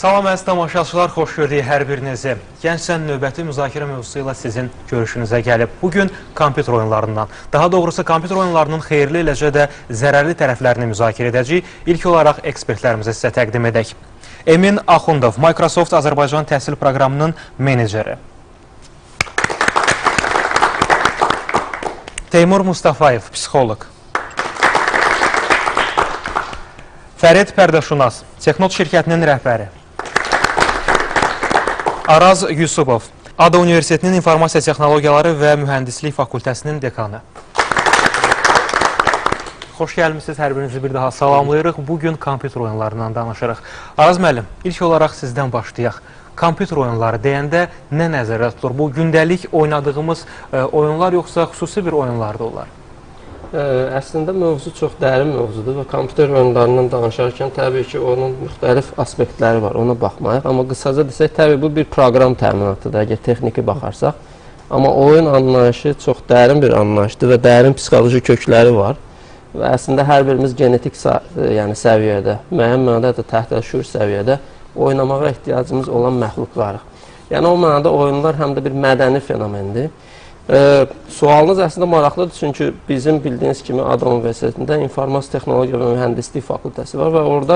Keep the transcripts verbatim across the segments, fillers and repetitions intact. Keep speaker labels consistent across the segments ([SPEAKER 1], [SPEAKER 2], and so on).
[SPEAKER 1] Salam əziz tamaşaçılar, xoş gördük hər birinizi. Gəncsən növbəti müzakirə mövzusu ilə sizin görüşünüzə gəlib. Bugün kompüter oyunlarından, daha doğrusu kompüter oyunlarının xeyirli eləcə də zərərli tərəflərini müzakirə edəcəyik. İlk olaraq ekspertlərimizi sizə təqdim edək. Emin Axundov, Microsoft Azərbaycan təhsil proqramının meneceri. Teymur Mustafayev, psixoloq. Fərid Pərdəşunas, Texnot şirkətinin rəhbəri. Araz Yusubov, Ada Universitetinin İnformasiya Texnologiyaları və Mühəndislik Fakültəsinin dekanı. Xoş gəlmişsiniz, hər birinizi bir daha salamlayırıq. Bugün kompüter oyunlarından danışırıq. Araz müəllim, ilk olaraq sizdən başlayaq. Kompüter oyunları deyəndə nə nəzərdə tutulur? Bu gündəlik oynadığımız oyunlar yoxsa xüsusi bir oyunlardır onlar?
[SPEAKER 2] Əslində mövzu çox dərin mövzudur və kompüter oyunlarından danışarkən təbii ki, onun müxtəlif aspektləri var, ona baxmayıq. Amma qısaca desək, təbii bu bir proqram təminatıdır, əgər texniki baxarsaq. Amma oyun anlayışı çox dərin bir anlayışdır və dərin psixoloji kökləri var. Və əslində hər birimiz genetik yəni, səviyyədə, müəyyən mənada da təhtə şuur səviyyədə oynamağa ehtiyacımız olan məxluqlarıq. Yəni o mənada oyunlar həm də bir mədəni fenomendir. Ee, sualınız əslində maraqlıdır, çünki bizim bildiyiniz kimi Ada Universitetində İnformasiya Texnologiya və Mühəndislik Fakültəsi var və orada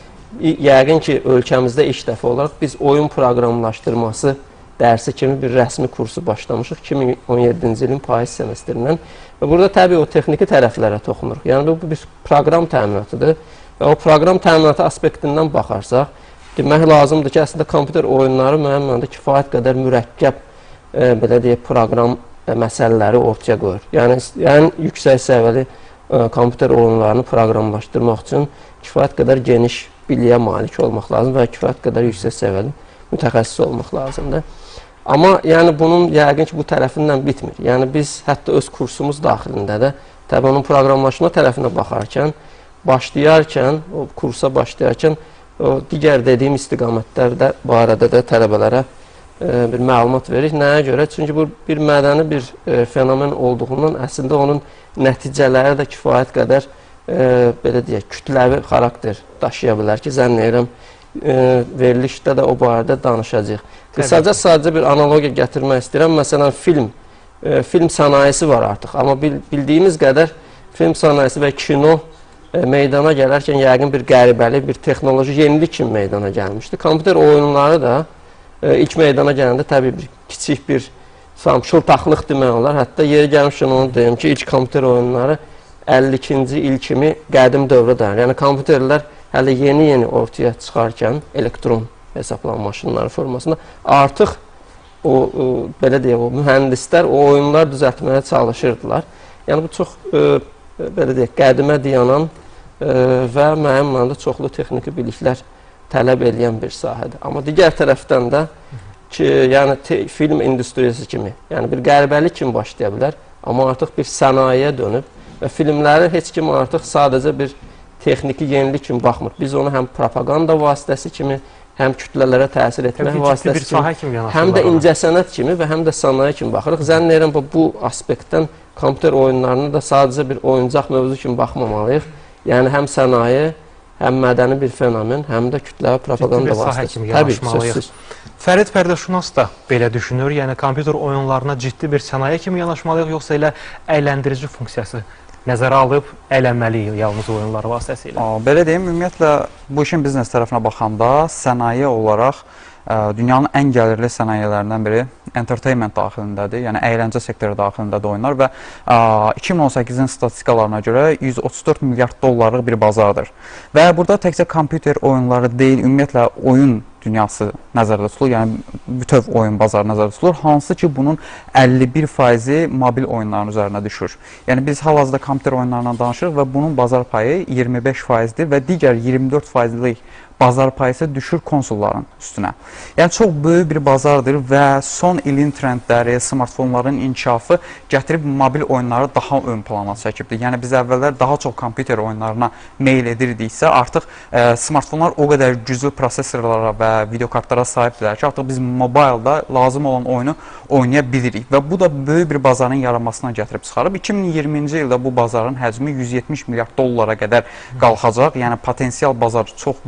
[SPEAKER 2] yəqin ki, ölkəmizdə ilk dəfə olaraq biz oyun proqramlaşdırması dərsi kimi bir rəsmi kursu başlamışıq iki min on yeddinci ilin payız semestrindən və burada təbii o texniki tərəflərə toxunuruq. Yəni bu bir proqram təminatıdır və o proqram təminatı aspektindən baxarsaq, demək lazımdır ki, əslində kompüter oyunları müəyyən mənada kifayət qədər mürəkkəb e, belə deyək, proqram məsələləri ortaya qoyur. Yəni, yəni yüksək səviyyəli e, kompüter oyunlarını proqramlaşdırmaq üçün kifayət qədər geniş biliyə malik olmaq lazım və kifayət qədər yüksək səviyyəli mütəxəssis olmaq lazımdır. Amma yəni bunun yəqin ki, bu tərəfindən bitmir. Yəni biz hətta öz kursumuz daxilində də təbii onun proqramlaşma tərəfinə baxarkən, başlayarkən, o kursa başlayarkən o digər dediyim istiqamətlərdə barədə də tələbələrə bir məlumat verir. Nəyə görə? Çünki bu bir mədəni bir e, fenomen olduğundan əslində onun nəticələri də kifayət qədər e, belə deyək, kütləvi xarakter daşıya bilər ki, zənn edirəm e, verilişdə də o barədə danışacağıq. Qısaca sadəcə bir analogiya gətirmək istəyirəm. Məsələn, film, e, film sənayesi var artıq. Amma bil, bildiyimiz qədər film sənayesi və kino e, meydana gələrkən yəqin bir qəribəli, bir texnoloji yenilik kimi meydana gəlmişdi. Kompüter oyunları da İlk meydana gələndə təbii bir kiçik bir şıltaqlıq demək olar. Hətta yeri gəlmişkən onu deyim ki, ilk kompüter oyunları əlli ikinci il kimi qədim dövrə dayanır. Yəni kompüterlər hələ yeni-yeni ortaya çıxarkən elektron hesablan maşınları formasında artıq o, o belə deyək, o mühəndislər o oyunlar düzəltməyə çalışırdılar. Yəni bu çox e, belə deyək, qədimə dayanan e, və müəyyən mənada çoxlu texniki biliklər tələb edən bir sahədir. Amma digər tərəfdən də ki, yəni te, film industriyası kimi, yəni bir qəribəlik kimi başlaya bilər, amma artıq bir sənayeyə dönüb və filmləri heç kim artıq sadəcə bir texniki yenilik kimi baxmır. Biz onu həm propaganda vasitəsi kimi, həm kütlələrə təsir etmək vasitəsi kimi, kimi həm də incəsənət kimi və həm də sənaye kimi baxırıq. Zənn edirəm bu, bu aspektdən kompüter oyunlarına da sadəcə bir oyuncaq mövzu kimi baxmamalıyıq. Yəni həm sənaye, həm mədəni bir fenomen, həm də kütləvi propaganda vasitəsi. Təbii, sözsüz.
[SPEAKER 1] Fərid Pərdəşunas da belə düşünür. Yəni, kompüter oyunlarına ciddi bir sənaye kimi yanaşmalıyıq, yoxsa elə əyləndirici funksiyası nəzərə alıb əylənməliyik yalnız oyunlar vasitəsilə?
[SPEAKER 3] Belə deyim, ümumiyyətlə, bu işin biznes tərəfinə baxanda sənaye olaraq dünyanın ən gəlirli sənayələrindən biri entertainment daxilindədir, yəni əyləncə sektoru daxilindədir oyunlar və iki min on səkkizin statistikalarına görə yüz otuz dörd milyard dollarlıq bir bazardır. Və burada təkcə kompüter oyunları deyil, ümumiyyətlə oyun dünyası nəzərdə tutulur, yəni bütöv oyun bazarı nəzərdə tutulur, hansı ki bunun əlli bir faizi mobil oyunların üzərinə düşür. Yəni biz hal-hazırda kompüter oyunlarından danışırıq və bunun bazar payı iyirmi beş faizdir və digər iyirmi dörd faizlik bazar payı isə düşür konsolların üstünə. Yəni çox böyük bir bazardır və son ilin trendləri, smartfonların inkişafı gətirib mobil oyunları daha ön plana çəkibdir. Yəni biz əvvəllər daha çox kompüter oyunlarına meyl edirdiksə, artıq e, smartfonlar o qədər güclü prosesorlara və videokartlara sahibdirlər ki, artıq biz mobilda lazım olan oyunu oynaya bilirik və bu da böyük bir bazarın yaranmasına gətirib çıxarıb. iki min iyirminci ildə bu bazarın həcmi yüz yetmiş milyard dollara qədər qalxacaq. Yəni potensial bazar çox böyükdür və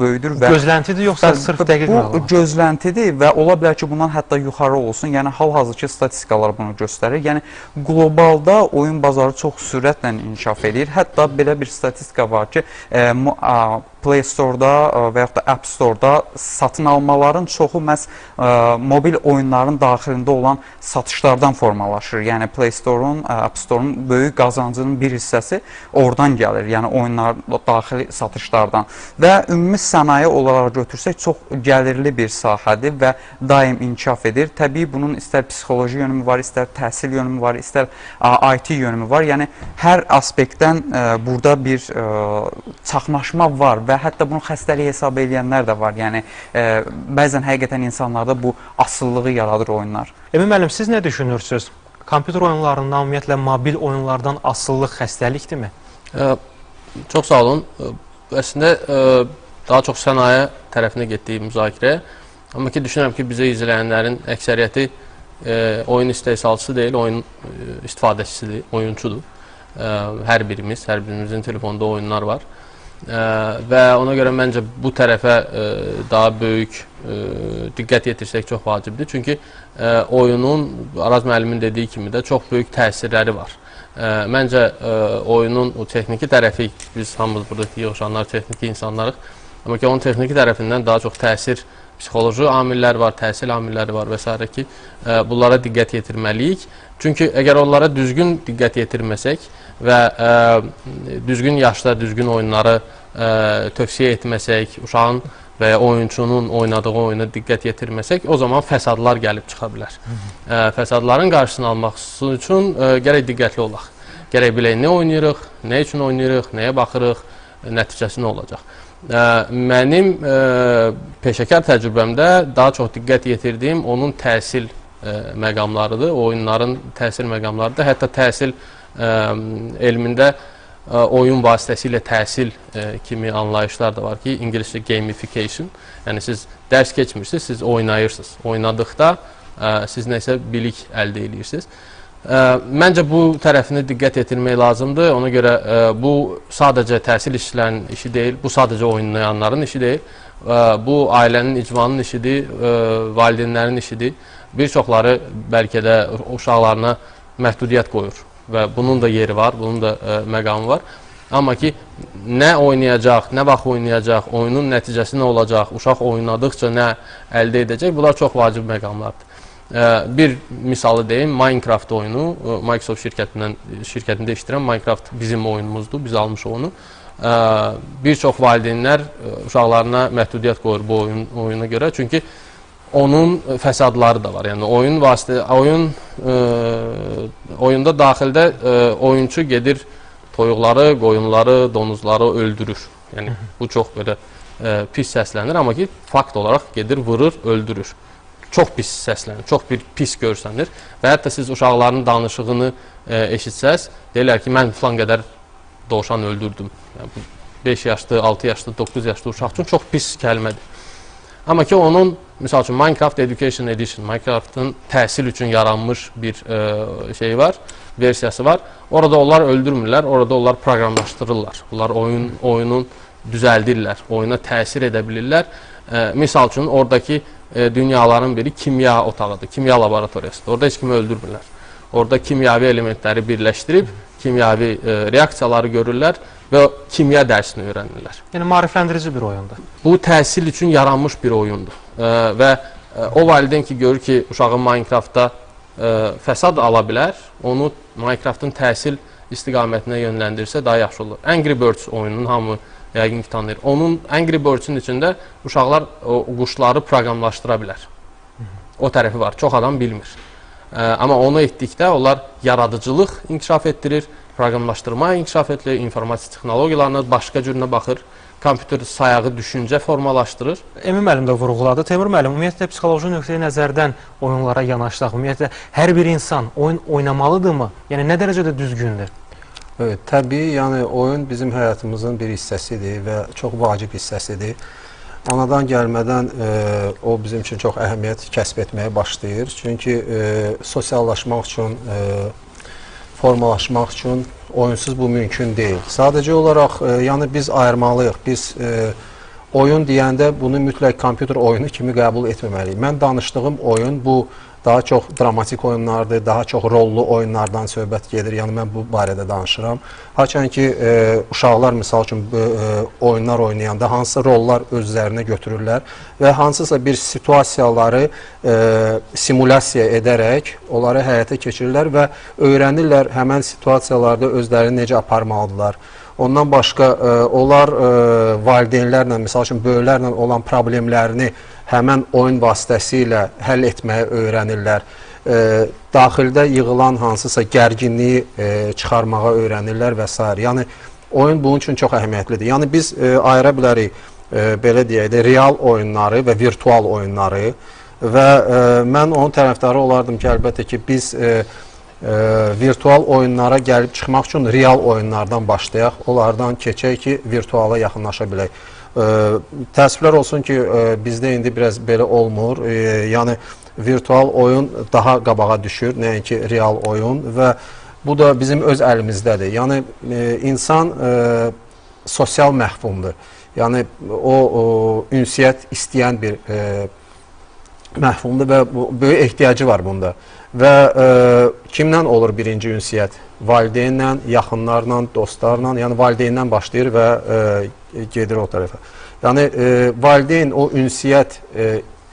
[SPEAKER 3] və
[SPEAKER 1] gözləntidir yoxsa
[SPEAKER 3] və,
[SPEAKER 1] sırf dəqiq
[SPEAKER 3] bu
[SPEAKER 1] məlumat?
[SPEAKER 3] Gözləntidir və ola bilər ki, bundan hətta yuxarı olsun. Yəni hal-hazırki statistikalar bunu göstərir. Yəni qlobalda oyun bazarı çox sürətlə inkişaf edir. Hətta belə bir statistika var ki, e, Play Store-da və yaxud da App Store-da satın almaların çoxu məhz ə, mobil oyunların daxilində olan satışlardan formalaşır. Yəni Play Store-un, App Store-un böyük qazancının bir hissəsi oradan gəlir. Yəni oyunlar daxili satışlardan. Və ümumi sənaye olaraq götürsək çox gəlirli bir sahədir və daim inkişaf edir. Təbii bunun istər psixoloji yönümü var, istər təhsil yönümü var, istər ə, I T yönümü var. Yəni hər aspektdən ə, burada bir ə, çaxnaşma var və hətta bunu xəstəlik hesab edənlər də var. Yəni e, bəzən həqiqətən insanlarda bu asılılığı yaradır oyunlar.
[SPEAKER 1] Emin müəllim, siz nə düşünürsünüz? Kompüter oyunlarından, ümumiyyətlə mobil oyunlardan asıllıq xəstəlikdirmi?
[SPEAKER 2] E, çox sağ olun. Əslində e, daha çox sənaye tərəfinə getdiyi müzakirə. Amma ki düşünürəm ki, bizə izləyənlərin əksəriyyəti e, oyun istehsalçısı deyil, oyun e, istifadəçisidir, oyunçudur. E, hər birimiz, hər birimizin telefonda oyunlar var. Ə, və ona görə məncə bu tərəfə ə, daha böyük ə, diqqət yetirsək çox vacibdir. Çünki ə, oyunun, Araz müəllimin dediyi kimi də çox böyük təsirləri var. Ə, məncə ə, oyunun o texniki tərəfi, biz hamımız buradakı yığışanlar texniki insanlarıq, amma ki onun texniki tərəfindən daha çox təsir, psixoloji amillər var, təhsil amilləri var və s. ki, ə, bunlara diqqət yetirməliyik. Çünki əgər onlara düzgün diqqət yetirməsək və ə, düzgün yaşda düzgün oyunları ə, tövsiyə etməsək, uşağın və ya oyunçunun oynadığı oyuna diqqət yetirməsək, o zaman fəsadlar gəlib çıxa bilər. Ə, fəsadların qarşısını almaq üçün ə, gərək diqqətli olaq. Gərək bilək nə oynayırıq, nə üçün oynayırıq, nəyə baxırıq, nəticəsi nə olacaq. Ə, mənim ə, peşəkar təcrübəmdə daha çox diqqət yetirdiyim onun təhsil ə, məqamlarıdır, oyunların təhsil məqamlarıdır. Hətta təhsil ə, elmində ə, oyun vasitəsilə təhsil ə, kimi anlayışlar da var ki, ingiliscə gamification. Yəni siz dərs keçmirsiniz, siz oynayırsınız. Oynadıqda ə, siz nəsə bilik əldə edirsiniz. Ə, məncə bu tərəfini diqqət yetirmək lazımdır. Ona görə ə, bu sadəcə təhsil işçilərinin işi deyil, bu sadəcə oynayanların işi deyil. Ə, bu ailənin, icmanın işidir, ə, valideynlərin işidir. Bir çoxları bəlkə də uşaqlarına məhdudiyyət qoyur və bunun da yeri var, bunun da ə, məqamı var. Amma ki, nə oynayacaq, nə vaxt oynayacaq, oyunun nəticəsi nə olacaq, uşaq oynadıqca nə əldə edəcək, bunlar çox vacib məqamlardır. Bir misalı deyim, Minecraft oyunu, Microsoft şirkətindən, şirkətində işləyirəm, Minecraft bizim oyunumuzdur, biz almışıq onu. Bir çox valideynlər uşaqlarına məhdudiyyət qoyur bu oyun, oyuna görə, çünki onun fəsadları da var. Yəni oyun vasitə, oyun ə, oyunda daxildə ə, oyunçu gedir toyuqları, qoyunları, donuzları öldürür. Yəni bu çox belə ə, pis səslənir, amma ki fakt olaraq gedir, vurur, öldürür. Çox pis səslənir, çox bir pis görsənir və hətta siz uşaqların danışığını ə, eşitsəz, deyirlər ki, mən filan qədər dovşan öldürdüm. Yəni, beş yaşlı, altı yaşlı, doqquz yaşlı uşaq üçün çox pis kəlmədir. Amma ki onun, misal üçün Minecraft Education Edition, Minecraftın təhsil üçün yaranmış bir ə, şey var, versiyası var. Orada onlar öldürmürlər, orada onlar proqramlaşdırırlar. Onlar oyun, oyunun düzəldirlər, oyuna təsir edə bilirlər. Ə, misal üçün oradakı ə, dünyaların biri kimya otağıdır, kimya laboratoriyasıdır. Orada heç kimi öldürmürlər. Orada kimyavi elementləri birləşdirib, kimyavi ə, reaksiyaları görürlər və kimya dərsini öyrənirlər.
[SPEAKER 1] Yəni maarifləndirici bir oyundur.
[SPEAKER 2] Bu təhsil üçün yaranmış bir oyundur. Ə, və ə, o valideyn ki, görür ki, uşağı Minecraftda ə, fəsad ala bilər, onu Minecraftın təhsil istiqamətinə yönləndirsə daha yaxşı olur. Angry Birds oyununun hamı yəqin ki tanıyır. Onun Angry Birds-in içində uşaqlar o quşları proqramlaşdıra bilər. O tərəfi var. Çox adam bilmir. Ə, amma onu etdikdə onlar yaradıcılıq inkişaf etdirir, proqramlaşdırma inkişaf edilir, informasiya texnologiyalarına başqa cürünə baxır, kompüter sayağı düşüncə formalaşdırır.
[SPEAKER 1] Emin müəllim də vurğuladı. Teymur müəllim, ümumiyyətlə psixoloji nöqteyi nəzərdən oyunlara yanaşdıq. Ümumiyyətlə hər bir insan oyun oynamalıdırmı? Yəni nə dərəcədə düzgündür?
[SPEAKER 4] Evet, təbii, yəni oyun bizim həyatımızın bir hissəsidir və çox vacib hissəsidir. Anadan gəlmədən e, o bizim üçün çox əhəmiyyət kəsb etməyə başlayır. Çünki e, sosiallaşmaq üçün, e, formalaşmaq üçün oyunsuz bu mümkün deyil. Sadəcə olaraq, e, yəni biz ayırmalıyıq. Biz e, oyun deyəndə bunu mütləq kompüter oyunu kimi qəbul etməməliyik. Mən danışdığım oyun bu daha çox dramatik oyunlardır, daha çox rollu oyunlardan söhbət gedir. Yəni mən bu barədə danışıram. Haçan ki, e, uşaqlar misal üçün bu, e, oyunlar oynayanda hansı rollar özlərinə götürürlər və hansısa bir situasiyaları e, simulyasiya edərək onları həyata keçirirlər və öyrənirlər həmən situasiyalarda özlərini necə aparmalıdırlar. Ondan başqa e, onlar e, valideynlərlə, misal üçün böyüklərlə olan problemlərini həmən oyun vasitəsilə həll etməyi öyrənirlər. E, daxildə yığılan hansısa gərginliyi e, çıxarmağa öyrənirlər və s. Yəni, oyun bunun üçün çox əhəmiyyətlidir. Yəni, biz e, ayıra bilərik, e, belə deyək də, real oyunları və virtual oyunları və e, mən onun tərəfdarı olardım ki, əlbəttə ki, biz e, e, virtual oyunlara gəlib çıxmaq üçün real oyunlardan başlayaq, onlardan keçək ki, virtuala yaxınlaşa bilək. E, təəssüflər olsun ki, e, bizdə indi biraz belə olmur. E, yəni, virtual oyun daha qabağa düşür, nəinki real oyun və bu da bizim öz əlimizdədir. Yəni, e, insan e, sosial məhfumdur. Yəni, o, o ünsiyyət istəyən bir e, məhfumdur və bu, böyük ehtiyacı var bunda. Və e, kimdən olur birinci ünsiyyət? Valideynlə, yaxınlarla, dostlarla, yəni valideyndən başlayır və e, gedir o tərəfə. Yəni, e, valideyn o ünsiyyət e,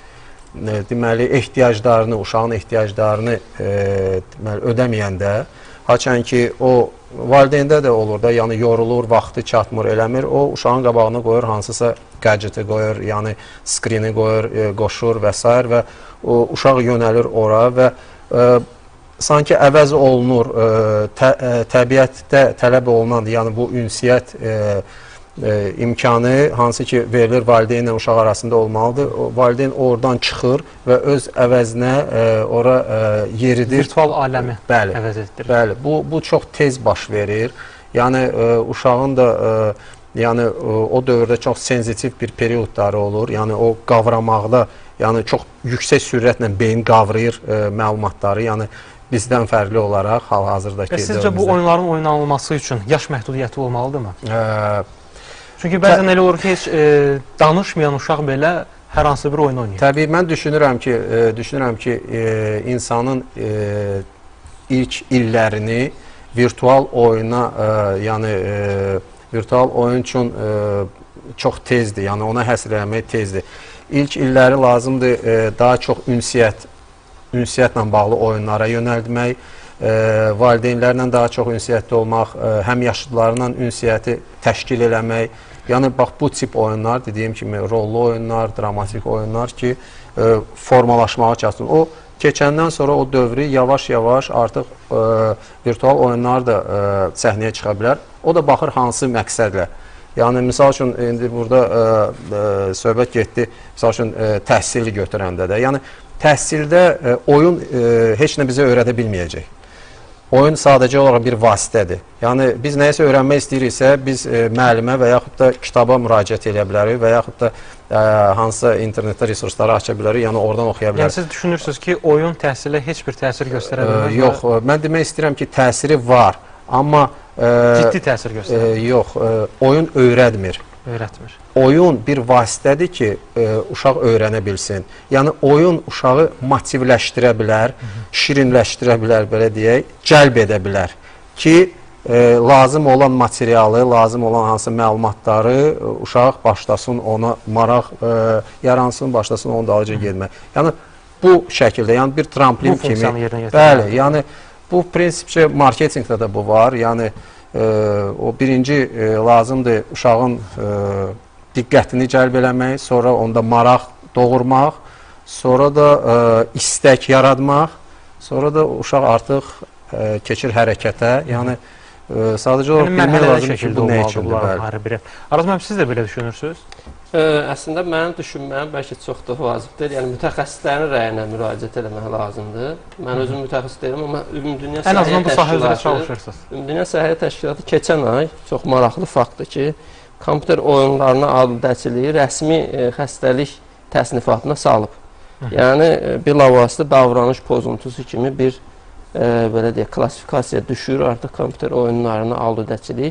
[SPEAKER 4] e, deməli, ehtiyaclarını, uşağın ehtiyaclarını e, deməli, ödəməyəndə, haçan ki, o valideyndə də olur da, yəni yorulur, vaxtı çatmır, eləmir, o uşağın qabağına qoyur, hansısa gadgeti qoyur, yəni skrini qoyur, e, qoşur və s. və o, uşaq yönəlir ora və e, sanki əvəz olunur, e, tə, e, təbiətdə tələb olunan, yəni bu ünsiyyət e, e, imkanı hansı ki verilir valideynlə uşaq arasında olmalıdır. O, valideyn oradan çıxır və öz əvəzinə e, ora e, yeridir.
[SPEAKER 1] Virtual aləmi
[SPEAKER 4] bəli,
[SPEAKER 1] əvəz etdirir.
[SPEAKER 4] Bəli, bu, bu çox tez baş verir. Yəni e, uşağın da e, yəni, e, o dövrdə çox sensitiv bir periodları olur. Yəni o qavramaqda yəni, çox yüksək sürətlə beyin qavrayır e, məlumatları. Yəni bizdən fərqli olaraq hal-hazırdakı
[SPEAKER 1] dövrümüzdə. Sizcə bu oyunların oynanılması üçün yaş məhdudiyyəti olmalıdırmı?
[SPEAKER 4] Ə,
[SPEAKER 1] Çünki bəzən elə olur ki, heç e, danışmayan uşaq belə hər hansı bir oyun oynayır.
[SPEAKER 4] Təbii, mən düşünürəm ki, e, düşünürəm ki e, insanın e, ilk illərini virtual oyuna, e, yəni e, virtual oyun üçün e, çox tezdir, yəni ona həsr eləmək tezdir. İlk illəri lazımdır e, daha çox ünsiyyət, ünsiyyətlə bağlı oyunlara yönəldmək, e, valideynlərlə daha çox ünsiyyətdə olmaq, e, həm yaşlılarla ünsiyyəti təşkil eləmək. Yəni, bax, bu tip oyunlar, dediyim kimi, rollu oyunlar, dramatik oyunlar ki, e, formalaşmağa çalışsın. O, keçəndən sonra o dövrü yavaş-yavaş artıq e, virtual oyunlar da e, səhnəyə çıxa bilər. O da baxır hansı məqsədlə. Yəni, misal üçün, indi burada e, e, söhbət getdi, misal üçün, e, təhsili götürəndə də. Yəni, təhsildə e, oyun e, heç nə bizə öyrədə bilməyəcək. Oyun sadəcə olaraq bir vasitədir. Yəni, biz nəyisə öyrənmək istəyiriksə, biz e, müəllimə və yaxud da kitaba müraciət edə bilərik və yaxud da e, hansısa internetdə resursları aça bilərik, yəni oradan oxuya bilərik.
[SPEAKER 1] Yəni, siz düşünürsünüz ki, oyun təhsilə heç bir təsir göstərə bilməz?
[SPEAKER 4] E, yox, və... mən demək istəyirəm ki, təsiri var, amma... E,
[SPEAKER 1] ciddi təsir göstərə?
[SPEAKER 4] E, yox, e, oyun öyrətmir.
[SPEAKER 1] Öyrətmir.
[SPEAKER 4] Oyun bir vasitədir ki, e, uşaq öyrənə bilsin. Yəni, oyun uşağı motivləşdirə bilər, Hı -hı. şirinləşdirə bilər, belə deyək, cəlb edə bilər ki, e, lazım olan materialı, lazım olan hansı məlumatları e, uşaq başlasın ona maraq e, yaransın, başlasın onun dalınca getmək. Yəni, bu şəkildə, yəni bir tramplin
[SPEAKER 1] bu
[SPEAKER 4] kimi,
[SPEAKER 1] bəli,
[SPEAKER 4] yəni bu prinsipcə marketinqdə də bu var, yəni e, o birinci e, lazımdır uşağın e, diqqətini cəlb eləmək, sonra onda maraq doğurmaq, sonra da e, istək yaratmaq, sonra da uşaq artıq e, keçir hərəkətə, yəni e, sadəcə olaraq
[SPEAKER 1] yəni,
[SPEAKER 4] bilmək lazım ki, bu nə üçündür.
[SPEAKER 1] Araz müəllim, siz də belə düşünürsünüz?
[SPEAKER 2] Ə, əslində, mənim düşünməyim bəlkə çox da vacibdir. Yəni, mütəxəssislərin rəyinə müraciət eləmək lazımdır. Mən özüm mütəxəssis deyirəm, amma Ümumdünya Səhiyyə Təşkilatı, Ümumdünya Səhiyyə Təşkilatı keçən ay çox maraqlı faktdır ki, kompüter oyunlarına adil-dəciliyi rəsmi e, xəstəlik təsnifatına salıb. Hı -hı. Yəni, e, bilavasitə davranış pozuntusu kimi bir e, belə deyək, klassifikasiya düşür artıq kompüter oyunlarına adil-dəciliyi.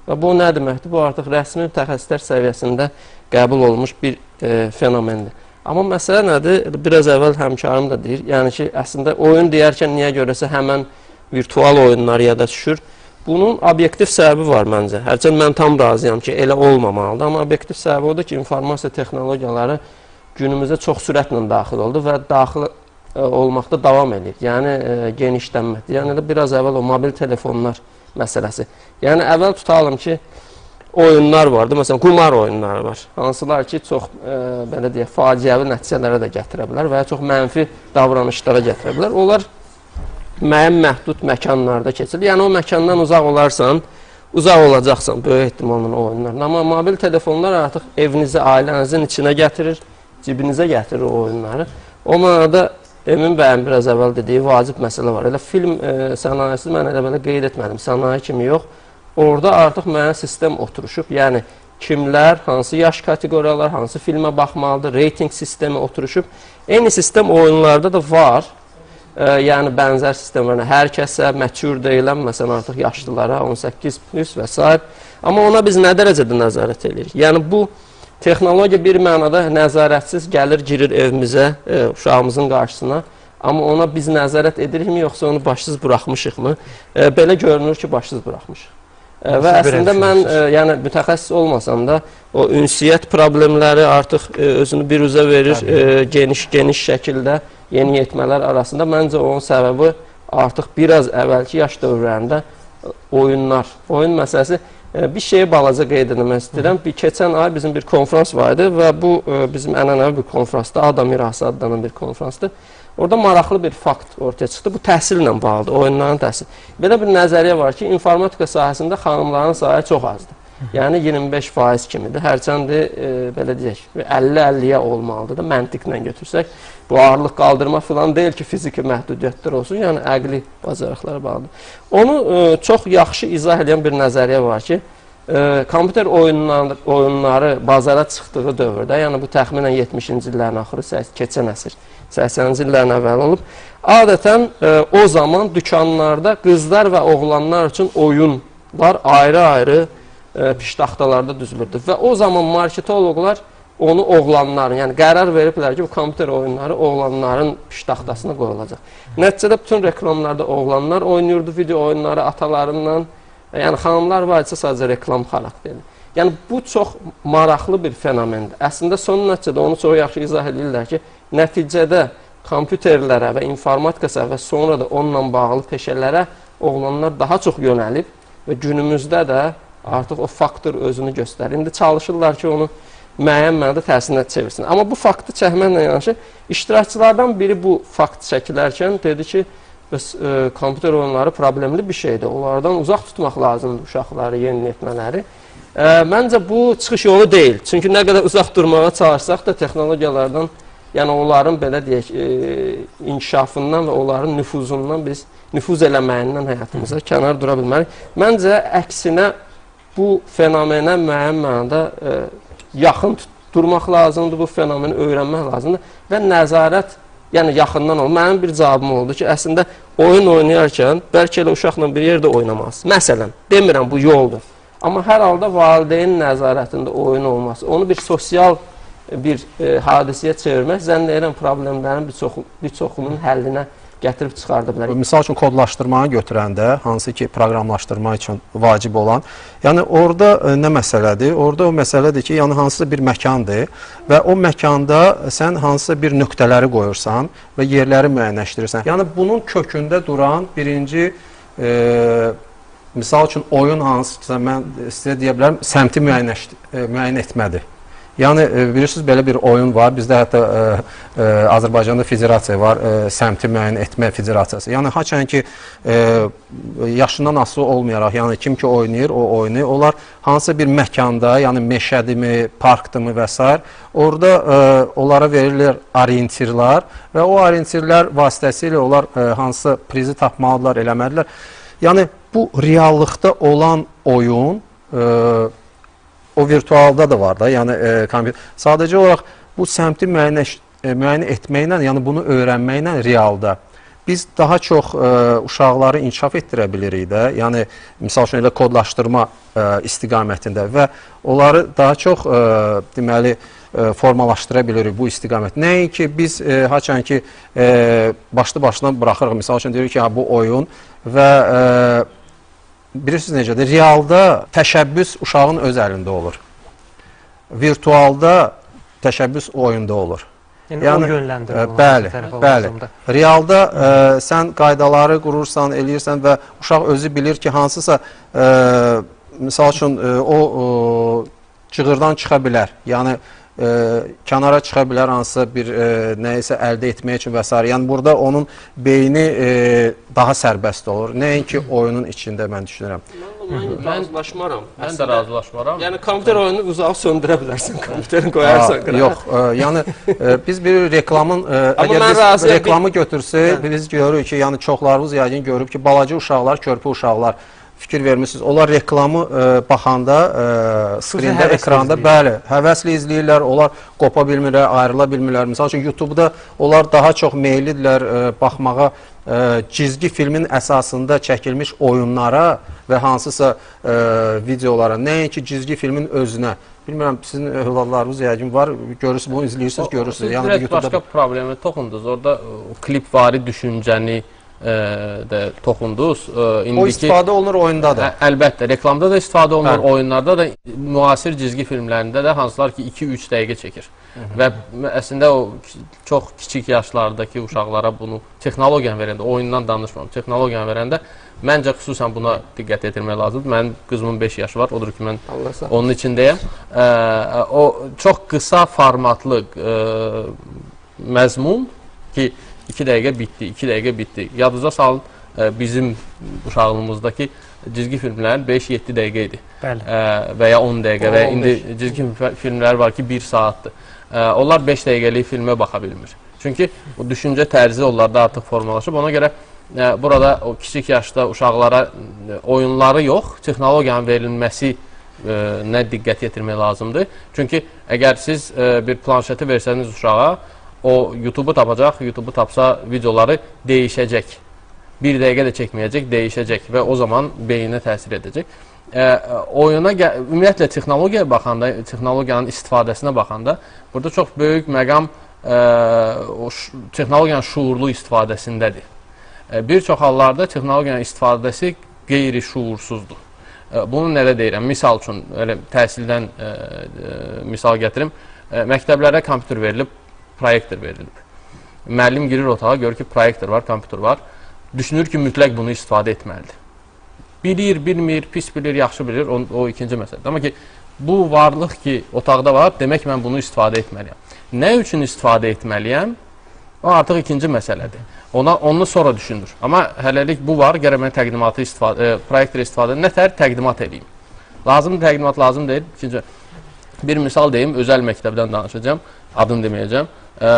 [SPEAKER 2] Və bu nə deməkdir? Bu artıq rəsmi mütəxəssislər səviyyəsində qəbul olunmuş bir e, fenomendir. Amma məsələ nədir? Biraz əvvəl həmkarım da deyir. Yəni ki, əslində oyun deyərkən niyə görəsə həmən virtual oyunlar yada düşür. Bunun obyektiv səbəbi var məncə. Hərçənd mən tam razıyam ki, elə olmamalıdır. Amma obyektiv səbəbi odur ki, informasiya texnologiyaları günümüzə çox sürətlə daxil oldu və daxil e, olmaqda davam edir. Yəni e, genişlənməkdir. Yəni də biraz əvvəl o mobil telefonlar məsələsi. Yəni əvvəl tutalım ki, oyunlar vardı. Məsələn, qumar oyunları var. Hansılar ki, çox e, belə deyək, faciəvi nəticələrə də gətirə bilər və ya çox mənfi davranışlara gətirə bilər. Onlar müəyyən məhdud məkanlarda keçilir. Yəni o məkandan uzaq olarsan, uzaq olacaqsan böyük ehtimalla o oyunlardan. Amma mobil telefonlar artıq evinizə, ailənizin içinə gətirir, cibinizə gətirir o oyunları. O mənada Emin bəyin biraz əvvəl dediyi vacib məsələ var. Elə film e, sənayesi mən elə belə qeyd etmədim, sənaye kimi yox. Orada artıq müəyyən sistem oturuşub. Yəni kimlər, hansı yaş kateqoriyalar, hansı filmə baxmalıdır, reyting sistemi oturuşub. Eyni sistem oyunlarda da var. E, yəni bənzər sistemlərlə hər kəsə məchur deyilən, məsələn artıq yaşlılara on səkkiz plus və s. Amma ona biz nə dərəcədə nəzarət edirik? Yəni bu texnologiya bir mənada nəzarətsiz gəlir, girir evimizə, e, uşağımızın qarşısına. Amma ona biz nəzarət edirikmi, yoxsa onu başsız buraxmışıqmı? E, belə görünür ki, başsız buraxmışıq. E, və əslində mən e, yəni mütəxəssis olmasam da o ünsiyyət problemləri artıq e, özünü bir üzə verir, e, geniş-geniş şəkildə yeniyetmələr arasında. Məncə onun səbəbi artıq biraz əvvəlki yaş dövrlərində oyunlar, oyun məsələsi. Bir şeyi balaca qeyd etmək istəyirəm. Bir keçən ay bizim bir konfrans var idi və bu bizim ənənəvi bir konfransdır. Adam mirası adlanan bir konfransdır. Orada maraqlı bir fakt ortaya çıxdı. Bu təhsillə bağlıdır, oyunların təhsili. Belə bir nəzəriyyə var ki, informatika sahəsində xanımların sayı çox azdır. Yəni iyirmi beş faiz kimidir. Hərçəndi e, belə deyək, əlli əlliyə olmalıdır da məntiqlə götürsək. Bu ağırlıq qaldırma falan deyil ki, fiziki məhdudiyyətlər olsun, yəni əqli bacarıqlara bağlıdır. Onu e, çox yaxşı izah edən bir nəzəriyyə var ki, e, kompüter oyunları, oyunları bazara çıxdığı dövrdə, yəni bu təxminən yetmişinci illərin axırı, keçən əsr, səksəninci illərin əvvəli olub, adətən e, o zaman dükanlarda qızlar və oğlanlar üçün oyunlar ayrı-ayrı piştaxtalarda düzülürdü və o zaman marketoloqlar onu oğlanların, yəni qərar veriblər ki, bu kompüter oyunları oğlanların piştaxtasına qoyulacaq. Nəticədə bütün reklamlarda oğlanlar oynayırdı, video oyunları atalarından, yəni xanımlar var isə sadəcə reklam xarakterli. Yəni bu çox maraqlı bir fenomendir. Əslində son nəticədə onu çox yaxşı izah edirlər ki, nəticədə kompüterlərə və informatika və sonra da onunla bağlı peşələrə oğlanlar daha çox yönəlib və günümüzdə də artıq o faktor özünü göstərir. İndi çalışırlar ki, onu müəyyən mənada tərsinə çevirsin. Amma bu faktı çəkməklə yanaşı, iştirakçılardan biri bu faktı çəkilərkən dedi ki, bəs e, kompüter oyunları problemli bir şeydir. Onlardan uzaq tutmaq lazımdır uşaqları, yeniyetmələri. E, məncə bu çıxış yolu deyil. Çünki nə qədər uzaq durmağa çalışsaq da texnologiyalardan, yəni onların belə deyək, e, inkişafından və onların nüfuzundan biz nüfuz eləməyindən həyatımıza kənar dura bilmərik. Məncə əksinə bu fenomenə müəyyən mənada e, yaxın durmaq lazımdır, bu fenomeni öyrənmək lazımdır və nəzarət, yəni yaxından olur. Mənim bir cavabım oldu ki, əslində oyun oynayarkən bəlkə elə uşaqla bir yerdə oynamalısın. Məsələn, demirəm bu yoldur. Amma hər halda valideyn nəzarətində oyun olması, onu bir sosial bir e, hadisəyə çevirmək, zənn edirəm problemlərin bir, çox, bir çoxunun həllinə gətirib çıxarda bilər.
[SPEAKER 4] Misal üçün kodlaşdırmanı götürəndə, hansı ki proqramlaşdırma üçün vacib olan, yəni orada e, nə məsələdir? Orada o məsələdir ki, yəni hansısa bir məkandır və o məkanda sən hansısa bir nöqtələri qoyursan və yerləri müəyyənləşdirirsən. Yəni bunun kökündə duran birinci e, misal üçün oyun hansısa, mən sizə deyə bilərəm, səmti müəyyənləş, e, müəyyən etmədir. Yəni, bilirsiniz, belə bir oyun var. Bizdə hətta e, e, Azərbaycanda federasiya var, e, səmti müəyyən etmə federasiyası. Yəni, haçən ki, e, yaşından asılı olmayaraq, yəni kim ki oynayır, o oyunu, onlar hansısa bir məkanda, yəni meşədimi, parkdımı və s. orada e, onlara verirlər orientirlər və o orientirlər vasitəsilə onlar e, hansısa prizi tapmalıdırlar, eləməlidirlər. Yəni, bu reallıqda olan oyun e, o virtualda da var da, yəni e, sadəcə olaraq bu səmti müəyyən, e, müəyyən etməklə, yəni bunu öyrənməklə realda biz daha çox ə, uşaqları inkişaf etdirə bilirik də. Yəni misal üçün elə kodlaşdırma ə, istiqamətində və onları daha çox ə, deməli ə, formalaşdıra bilirik bu istiqamət. Nəinki biz ə, haçan ki ə, başlı başına buraxırıq. Misal üçün deyirik ki, ha, bu oyun və ə, bilirsiniz necədir? Realda təşəbbüs uşağın öz əlində olur. Virtualda təşəbbüs oyunda olur.
[SPEAKER 1] Yəni,
[SPEAKER 4] yəni
[SPEAKER 1] o yönləndirir.
[SPEAKER 4] Bəli, bəli. Realda ə, sən qaydaları qurursan, eləyirsən və uşaq özü bilir ki, hansısa ə, misal üçün ə, o ə, cığırdan çıxa bilər. Yəni ə, kənara çıxa bilər hansısa bir ə, nəyisə əldə etmək üçün və s. Yəni burada onun beyni ə, daha sərbəst olur. Nəinki oyunun içində mən düşünürəm.
[SPEAKER 2] Mən razılaşmaram.
[SPEAKER 5] Mən də razılaşmaram.
[SPEAKER 2] Yəni kompüter oyunu uzaq söndürə bilərsən, kompüterini qoyarsan qırağa.
[SPEAKER 4] Yox, ə, yəni ə, biz bir reklamın ə, əgər biz razıyam, reklamı götürsək, hə. Biz görürük ki, yəni çoxlarımız yəqin görüb ki, balaca uşaqlar, körpə uşaqlar fikir vermişsiniz. Onlar reklamı ə, baxanda ə, skrində, ekranda bəli, həvəslə izləyirlər. Onlar qopa bilmirlər, ayrıla bilmirlər. Məsəl üçün YouTube-da onlar daha çox meyillidirlər ə, baxmağa ə, cizgi filmin əsasında çəkilmiş oyunlara və hansısa ə, videolara, nəinki cizgi filmin özünə. Bilmirəm, sizin övladlarınız yəqin var, görürsünüz, bunu izləyirsiniz, görürsünüz.
[SPEAKER 5] Yəni, direkt başqa problemi toxundunuz. Orada o, klipvari düşüncəni ə, də toxundunuz. Ə,
[SPEAKER 4] o istifadə olunur oyunda da.
[SPEAKER 5] Ə, əlbəttə, reklamda da istifadə olunur, bəli. Oyunlarda da, müasir cizgi filmlərində də hansılar ki iki üç dəqiqə çəkir. Hı -hı. Və əslində o çox kiçik yaşlardakı uşaqlara bunu texnologiyanı verəndə, oyundan danışmıram, texnologiyanı verəndə məncə xüsusən buna diqqət yetirmək lazımdır. Mənim qızımın beş yaşı var, odur ki, mən Allahsa. Onun içindəyəm. Ə, o çox qısa formatlı ə, məzmun ki, iki dəqiqə bitdi, iki dəqiqə bitdi. Yadınıza salın, ə, bizim uşaqlığımızdakı cizgi filmlərin beş yeddi dəqiqə idi. Ə, və ya on dəqiqə və indi cizgi filmlər var ki, bir saatdır. Ə, onlar beş dəqiqəlik filmə baxa bilmir. Çünki o düşüncə tərzi onlarda artıq formalaşıb. Ona görə ə, burada o kiçik yaşda uşaqlara ə, oyunları yox, texnologiyanın verilməsi ə, nə diqqət yetirmək lazımdır. Çünki əgər siz ə, bir planşeti versəniz uşağa, o YouTube-u tapacaq, YouTube-u tapsa videoları dəyişəcək. Bir dəqiqə də çəkməyəcək, dəyişəcək və o zaman beyninə təsir edəcək. Ə, oyuna, ümumiyyətlə texnologiyaya baxanda, texnologiyanın istifadəsinə baxanda, burada çox böyük məqam ə, o texnologiyanın şuurlu istifadəsindədir. Ə, bir çox hallarda texnologiyanın istifadəsi qeyri-şuursuzdur. Ə, bunu nədə deyirəm? Misal üçün, elə təhsildən ə, ə, misal gətirim. Ə, məktəblərə kompüter verilib, proyektor verilib. Müəllim girir otağa, görür ki, proyektor var, kompüter var. Düşünür ki, mütləq bunu istifadə etməlidir. Bilir, bilmir, pis bilir, yaxşı bilir, o, o ikinci məsələdir. Amma ki, bu varlıq ki, otaqda var, demək mən bunu istifadə etməliyəm. Nə üçün istifadə etməliyəm? O artıq ikinci məsələdir. Ona, onu sonra düşünür. Amma hələlik bu var, gərək mən təqdimatı istifadə, e, proyektor istifadə nətər təqdimat edeyim. Lazım təqdimat lazım deyil. İkinci, bir misal deyim, özəl məktəbdən danışacağım, adını deməyəcəm. E,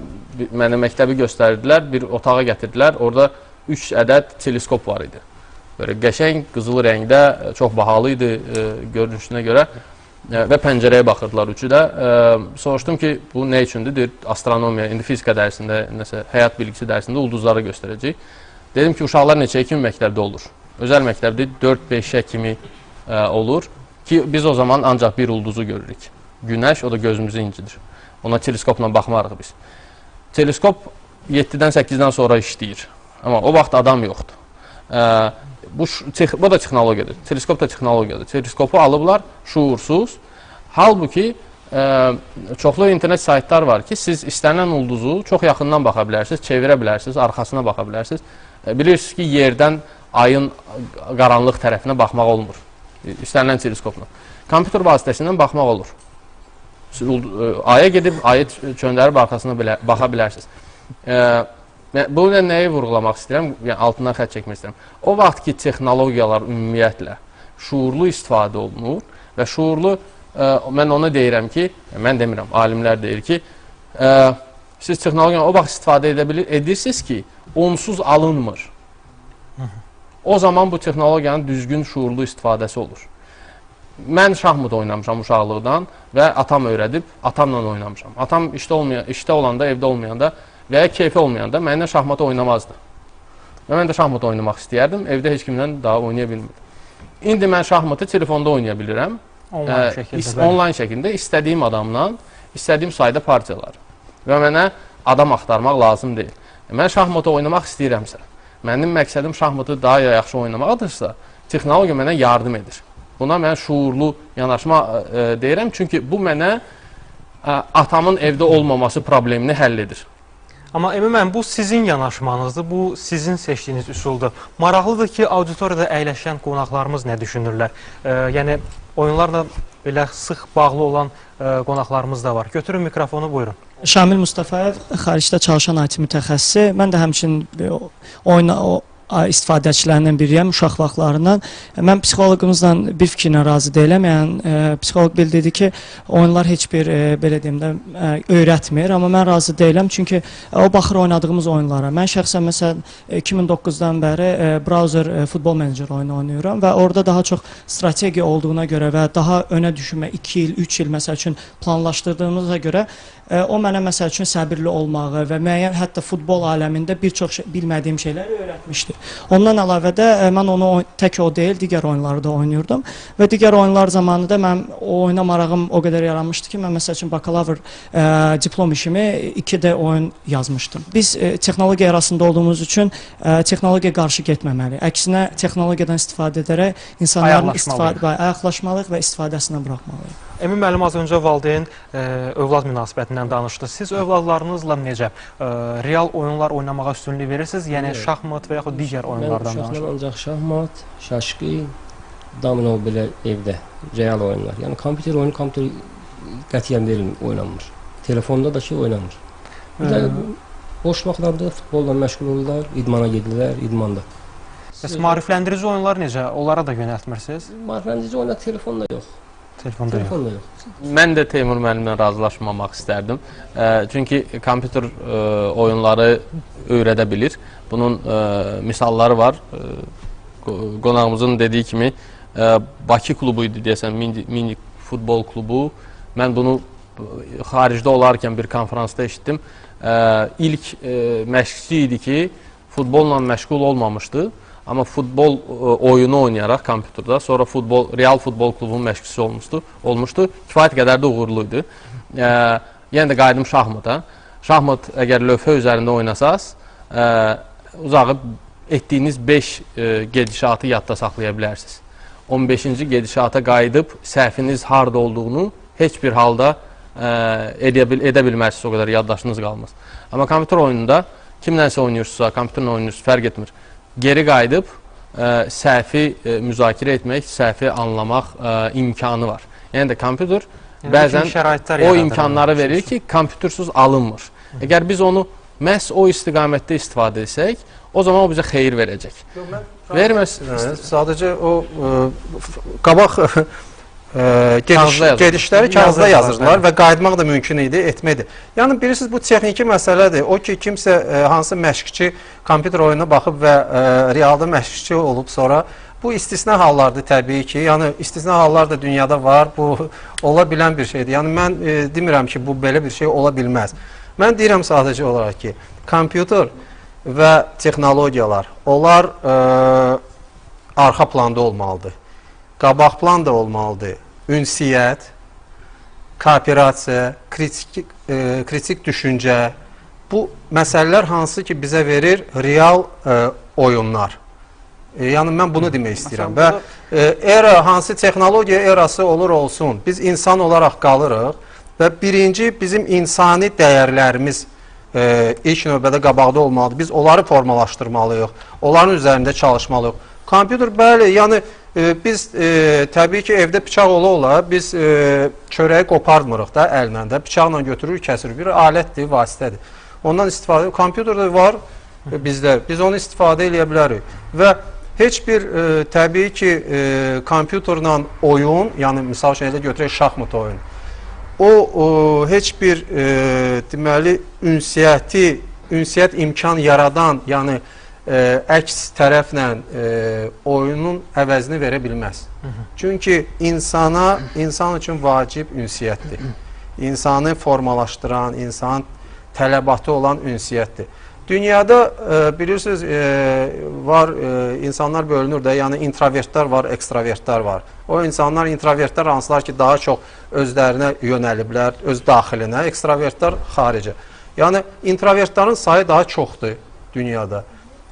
[SPEAKER 5] mənə məktəbi göstərdilər, bir otağa gətirdilər, orada üç ədəd teleskop var idi. Böyle qəşəng, qızıl rəngdə, çox bahalı idi e, görünüşünə görə e, və pəncərəyə baxırdılar üçü də. E, soruşdum ki, bu nə üçündür? Deyir, astronomiya, indi fizika dərsində, nəsə, həyat bilgisi dərsində ulduzları göstərəcək. Dedim ki, uşaqlar neçəyə kimi məktəbdə olur? Özəl məktəbdə dörd beşə kimi e, olur ki, biz o zaman ancaq bir ulduzu görürük. Günəş, o da gözümüzü incidir. Ona teleskopla baxmarıq biz. Teleskop yeddidən səkkizdən sonra işləyir. Amma o vaxt adam yoxdur. E, Bu, bu da texnologiyadır. Teleskop da texnologiyadır. Teleskopu alıblar şuursuz. Halbuki e, çoxlu internet saytlar var ki, siz istənilən ulduzu çox yaxından baxa bilərsiniz, çevirə bilərsiniz, arxasına baxa bilərsiniz. E, bilirsiniz ki, yerdən ayın qaranlıq tərəfinə baxmaq olmur. İstənilən teleskopla. Kompüter vasitəsindən baxmaq olur. Siz, e, aya gedib, ayı çöndərib arxasına bilə, baxa bilərsiniz. E, Bu nəyi vurğulamaq istəyirəm, yəni altından xətt çəkmək istəyirəm. O vaxt ki, texnologiyalar ümumiyyətlə şuurlu istifadə olunur və şuurlu, ə, mən ona deyirəm ki, mən demirəm, alimlər deyir ki, ə, siz texnologiyanı o vaxt istifadə edə bilir, edirsiniz ki, onsuz alınmır. O zaman bu texnologiyanın düzgün şuurlu istifadəsi olur. Mən şahmat oynamışam uşaqlıqdan və atam öyrədib, atamla oynamışam. Atam işdə, olmayan, işdə olanda, evdə olmayanda və ya keyfi olmayanda mənimlə şahmatı oynamazdı. Və mən də şahmat oynamaq istəyərdim. Evdə heç kimlə daha oynaya bilmirdim. İndi mən şahmatı telefonda oynaya bilirəm.
[SPEAKER 1] Onlayn şəkildə.
[SPEAKER 5] Onlayn şəkildə istədiyim adamla, istədiyim sayda partiyalar. Və mənə adam axtarmaq lazım deyil. Mən şahmatı oynamaq istəyirəmsə, mənim məqsədim şahmatı daha yaxşı oynamaqdırsa, texnologiya mənə yardım edir. Buna mən şuurlu yanaşma e, deyirəm, çünki bu mənə e, atamın evdə olmaması problemini həll edir.
[SPEAKER 1] Amma ümumən bu sizin yanaşmanızdır, bu sizin seçdiyiniz üsuldur. Maraqlıdır ki, auditoriyada əyləşən qonaqlarımız nə düşünürlər? E, yəni, oyunlarla belə sıx bağlı olan e, qonaqlarımız da var. Götürün mikrofonu, buyurun.
[SPEAKER 6] Şamil Mustafayev, xaricdə çalışan I T mütəxəssisi. Mən də həmçinin oyun istifadəçilərindən biriyəm, uşaq vaxtlarından. Mən psixologumuzla bir fikrinə razı deyiləm. Yəni, e, psixoloq bildirdi ki, oyunlar heç bir, e, belə deyim də, e, öyrətmir. Amma mən razı deyiləm, çünki e, o baxır oynadığımız oyunlara. Mən şəxsən, məsələn, iki min doqquzdan bəri e, browser e, futbol menecer oyunu oynayıram və orada daha çox strategiya olduğuna görə və daha önə düşünmə, iki il, üç il, məsəl üçün, planlaşdırdığımıza görə e, o mənə, məsəl üçün, səbirli olmağı və müəyyən, hətta futbol aləmində bir çox şey, bilmədiyim şeyləri öyrətmişdi. Ondan əlavə də mən onu tək o deyil, digər oyunları da oynayırdım və digər oyunlar zamanı da mən o oyuna marağım o qədər yaranmışdı ki, mən məsəl üçün bakalavr e, diplom işimi iki D oyun yazmışdım. Biz e, texnologiya arasında olduğumuz üçün e, texnologiya qarşı getməməli. Əksinə texnologiyadan istifadə edərək insanların istifadə, ayaqlaşmalıyıq və istifadəsinə buraxmalıyıq.
[SPEAKER 1] Emin müəllim az öncə valideyn e, övlad münasibətindən danışdı. Siz övladlarınızla necə e, real oyunlar oynamağa üstünlük verirsiniz? Yəni evet. Şahmat və yaxud digər oyunlardan danışın.
[SPEAKER 2] Mən uşaqlar ancaq şahmat, şaşqı, domino belə evdə, real oyunlar. Yəni kompüter oyunu kompüter qətiyyən verilmir, oynanmır. Telefonda da ki oynanmır. Bir də boş vaxtlarda futbolla məşğul olurlar, idmana gedirlər, idmanda.
[SPEAKER 1] Bəs maarifləndirici oyunlar necə? Onlara da yönəltmirsiniz?
[SPEAKER 2] Maarifləndirici oyunlar telefonda yox.
[SPEAKER 1] Telefonda,
[SPEAKER 2] Telefonda yox.
[SPEAKER 5] Mən də Teymur müəllimlə razılaşmamaq istərdim. E, çünki kompüter e, oyunları öyrədə bilir. Bunun e, misalları var. E, qonağımızın dediyi kimi e, Bakı klubu idi deyəsən, mini, mini futbol klubu. Mən bunu xaricdə olarkən bir konferansda eşitdim. E, ilk e, məşqçi idi ki, futbolla məşğul olmamışdı. Amma futbol oyunu oynayaraq kompüterdə, sonra futbol, real futbol klubunun məşqçisi olmuşdu, olmuşdu. Kifayət qədər də uğurluydu. E, yenə də qayıdım şahmata. Şahmat əgər lövhə üzərində oynasaz, e, uzağı etdiyiniz beş e, gedişatı yadda saxlaya bilərsiniz. on beşinci gedişata qayıdıb səhviniz harda olduğunu heç bir halda e, edə, bil, edə bilmərsiniz, o qədər yaddaşınız qalmaz. Amma kompüter oyununda kimlənsə oynayırsınızsa, kompüterlə oynayırsınız, fərq etmir. Geri qayıdıb ə, səhvi ə, müzakirə etmək, səhvi anlamaq ə, imkanı var. Yəni də kompüter yəni, bəzən o imkanları verir ki, kompütersuz alınmır. Hı. Əgər biz onu məhz o istiqamətdə istifadə etsək, o zaman o bizə xeyir verəcək. Verməz.
[SPEAKER 4] Sadəcə o ə, qabaq ə, gediş, gedişləri kağızda yazırdılar və qayıtmaq da mümkün idi, etmədi. Yəni bilirsiniz, bu texniki məsələdir. O ki, kimsə ə, hansı məşqçi kompüter oyununa baxıb və ə, realda məşqçi olub sonra, bu istisna hallardır təbii ki. Yəni istisna hallar da dünyada var, bu ola bilən bir şeydir. Yəni mən ə, demirəm ki, bu belə bir şey ola bilməz. Mən deyirəm sadəcə olaraq ki, kompüter və texnologiyalar, onlar ə, arxa planda olmalıdır. Qabaq plan da olmalıdır. Ünsiyyət, kooperasiya, kritik, e, kritik düşüncə. Bu məsələlər hansı ki bizə verir real e, oyunlar. E, yəni mən bunu demək istəyirəm. Və e, era, hansı texnologiya erası olur olsun, biz insan olaraq qalırıq və birinci bizim insani dəyərlərimiz e, ilk növbədə qabaqda olmalıdır. Biz onları formalaşdırmalıyıq, onların üzərində çalışmalıyıq. Kompüter bəli, yəni e, biz e, təbii ki evdə bıçaq ola-ola biz e, çörəyi qopardmırıq da əllə də, bıçaqla götürürük, kəsirik. Bir alətdir, vasitədir. Ondan istifadə, kompüter də var e, bizdə, biz onu istifadə edə bilərik. Və heç bir e, təbii ki e, kompüterlə oyun, yəni misal üçün elə götürək şahmat oyunu. O, o heç bir e, deməli ünsiyyəti, ünsiyyət imkan yaradan, yəni Ə, əks tərəflə ə, oyunun əvəzini verə bilməz. Hı -hı. Çünki insana, insan üçün vacib ünsiyyətdir. İnsanı formalaşdıran, insan tələbatı olan ünsiyyətdir. Dünyada e, bilirsiniz e, var e, insanlar bölünür də, yəni introvertlər var, ekstravertlər var. O insanlar introvertlər hansılar ki daha çox özlərinə yönəliblər, öz daxilinə, ekstravertlər xaricə. Yəni introvertlərin sayı daha çoxdur dünyada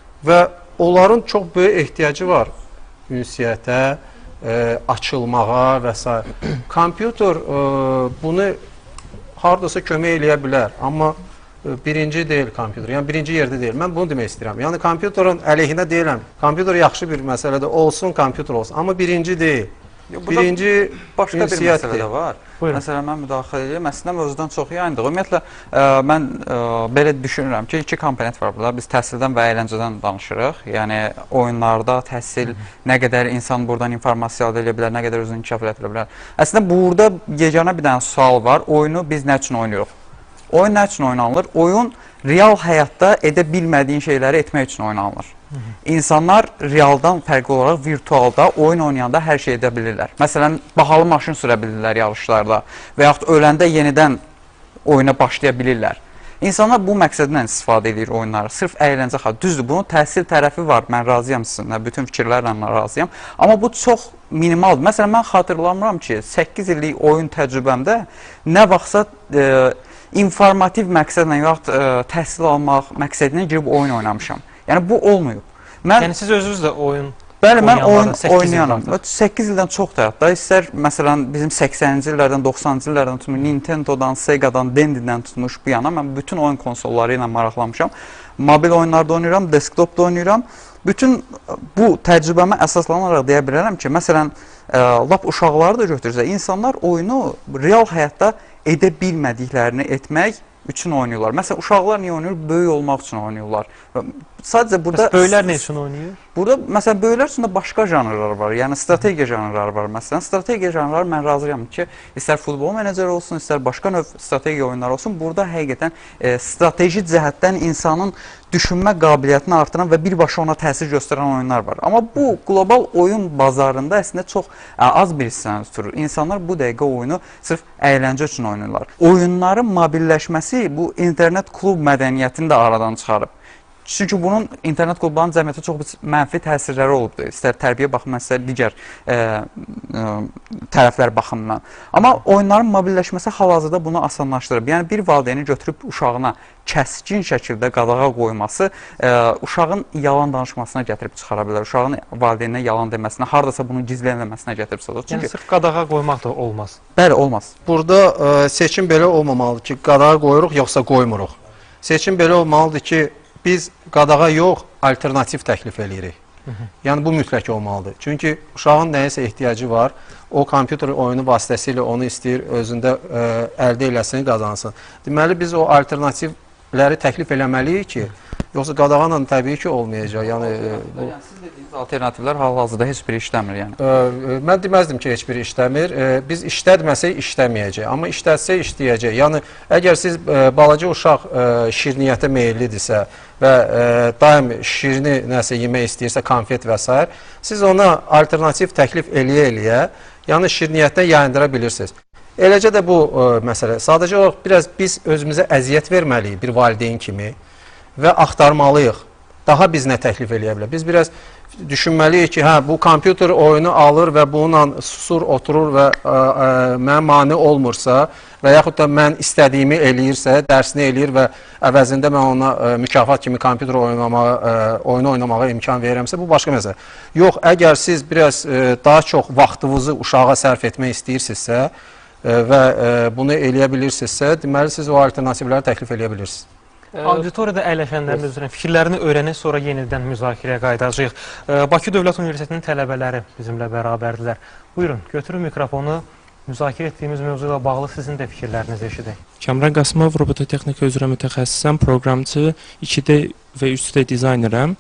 [SPEAKER 4] və onların çox böyük ehtiyacı var ünsiyyətə, e, açılmağa və s. Kompüter e, bunu hardasa kömək eləyə bilər, amma birinci deyil kompüter, yəni birinci yerdə deyil. Mən bunu demək istəyirəm. Yəni kompüterin əleyhinə deyiləm. Kompüter yaxşı bir məsələdə olsun, kompüter olsun, amma birinci deyil.
[SPEAKER 3] Yo,
[SPEAKER 4] birinci
[SPEAKER 3] başqa bir məsələ də var.
[SPEAKER 1] Buyurun.
[SPEAKER 3] Məsələn, mən müdaxilə edirəm. Əslində mövzudan çox yayındıq. Ümumiyyətlə, ə, mən ə, belə düşünürəm ki, iki komponent var burada. Biz təhsildən və əyləncədən danışırıq. Yəni, oyunlarda təhsil, nə qədər insan buradan informasiya əldə edə bilər, nə qədər özünü inkişaf edə bilər. Əslində, burada yeganə bir dənə sual var. Oyunu biz nə üçün oynayırıq? Oyun nə üçün oynanılır? Oyun real həyatda edə bilmədiyin şeyləri etmək üçün oynanılır. Hı -hı. İnsanlar realdan fərqli olaraq virtualda oyun oynayanda hər şey edə bilirlər. Məsələn, bahalı maşın sürə bilirlər yarışlarda və yaxud öləndə yenidən oyuna başlaya bilirlər. İnsanlar bu məqsədlə istifadə edir oyunları. Sırf əyləncə xatir. Düzdür, bunun təhsil tərəfi var. Mən razıyam sizinlə, bütün fikirlərlə razıyam. Amma bu çox minimaldır. Məsələn, mən xatırlamıram ki, səkkiz illik oyun təcrübəmdə nə vaxtsa e, informativ məqsədlə yaxud ə, təhsil almaq məqsədinə girib oyun oynamışam. Yəni bu olmayıb. Mən,
[SPEAKER 1] yəni siz özünüz də oyun
[SPEAKER 3] Bəli, mən oyun oynayanam. səkkiz ildən çoxdur hətta. İstər məsələn bizim səksəninci illərdən, doxsanıncı illərdən tutmuş Nintendodan, Sega'dan, Dendi'dən tutmuş bu yana mən bütün oyun konsolları ilə maraqlamışam. Mobil oyunlarda oynayıram, desktopda oynayıram. Bütün bu təcrübəmə əsaslanaraq deyə bilərəm ki, məsələn, ə, lap uşaqları da götürsə, insanlar oyunu real həyatda edə bilmədiklərini etmək üçün oynayırlar. Məsələn, uşaqlar niyə oynayır? Böyük olmaq üçün oynayırlar. Sadəcə burada...
[SPEAKER 1] Bəs böyüklər nə üçün oynayır?
[SPEAKER 3] Burada, məsələn, böyüklər üçün də başqa janrlar var. Yəni, strategiya janrları var. Məsələn, strategiya janrları mən razıyam ki, istər futbol meneceri olsun, istər başqa növ strategiya oyunları olsun. Burada həqiqətən e, strateji cəhətdən insanın düşünmə qabiliyyətini artıran və birbaşa ona təsir göstərən oyunlar var. Amma bu, qlobal oyun bazarında əslində çox ə, az bir hissəni tuturur. İnsanlar bu dəqiqə oyunu sırf əyləncə üçün oynayırlar. Oyunların mobilləşməsi bu internet klub mədəniyyətini də aradan çıxarıb. Çünki bunun internet klublarının cəmiyyətə çox mənfi təsirləri olubdur. İstər tərbiyə baxımından, istər digər e, e, tərəflər baxımından. Amma oyunların mobilləşməsi hal-hazırda bunu asanlaşdırıb. Yəni, bir valideyni götürüb uşağına kəskin şəkildə qadağa qoyması e, uşağın yalan danışmasına gətirib çıxara bilər. Uşağın valideyninə yalan deməsinə, haradasa bunun gizlənməməsinə gətirib çıxara bilər.
[SPEAKER 1] Yəni, sırf qadağa qoymaq da olmaz.
[SPEAKER 3] Bəli, olmaz.
[SPEAKER 4] Burada e, seçim belə olmamalıdır ki, qadağa qoyuruq, yoxsa qoymuruq. Seçim belə olmalıdır ki, biz qadağa yox, alternativ təklif eləyirik. Hı -hı. Yəni, bu mütləq olmalıdır. Çünki uşağın nəyəsə ehtiyacı var, o kompüter oyunu vasitəsilə onu istəyir, özündə ə, əldə eləsin, qazansın. Deməli, biz o alternativləri təklif eləməliyik ki, yoxsa qadağanla təbii ki, olmayacaq. Yəni, bu...
[SPEAKER 3] yəni siz dediyiniz alternativlər hal-hazırda heç biri işləmir. Yəni.
[SPEAKER 4] Ə, mən deməzdim ki, heç biri işləmir. Ə, biz işlətməsək işləməyəcək, amma işlətsək işləyəcək. Yəni, əgər siz ə, balaca uşaq ə, şirniyyətə meyillidirsə və ə, daim şirini nəsə yemək istəyirsə, konfet və s. siz ona alternativ təklif eləyə-eləyə, yəni şirniyyətdən yayındıra bilirsiniz. Eləcə də bu ə, məsələ, sadəcə olaraq biraz biz özümüzə əziyyət verməliyik bir valideyn kimi və axtarmalıyıq. Daha biz nə təklif eləyə bilər? Biz biraz düşünməliyik ki, hə, bu kompüter oyunu alır və bununla susur, oturur və ə, ə, mənə mane olmursa və yaxud da mən istədiyimi eləyirsə, dərsini eləyir və əvəzində mən ona ə, mükafat kimi kompüter oynamağa, ə, oyunu oynamağa imkan verirəmsə, bu başqa məsələ. Yox, əgər siz biraz ə, daha çox vaxtınızı uşağa sərf etmək istəyirsinizsə ə, və ə, bunu eləyə bilirsinizsə, deməli siz o alternativləri təklif eləyə bilirsiniz.
[SPEAKER 1] Auditoriyada əyləşənlərin üzrə fikirlərini öyrənək, sonra yenidən müzakirəyə qayıdacağıq. Bakı Dövlət Universitetinin tələbələri bizimlə bərabərdirlər. Buyurun, götürün mikrofonu. Müzakirə etdiyimiz mövzu ilə bağlı sizin də fikirlərinizi eşidək.
[SPEAKER 7] Kamran Qasımov, robototexnika üzrə mütəxəssisəm, proqramçı, iki D və üç D dizaynerəm.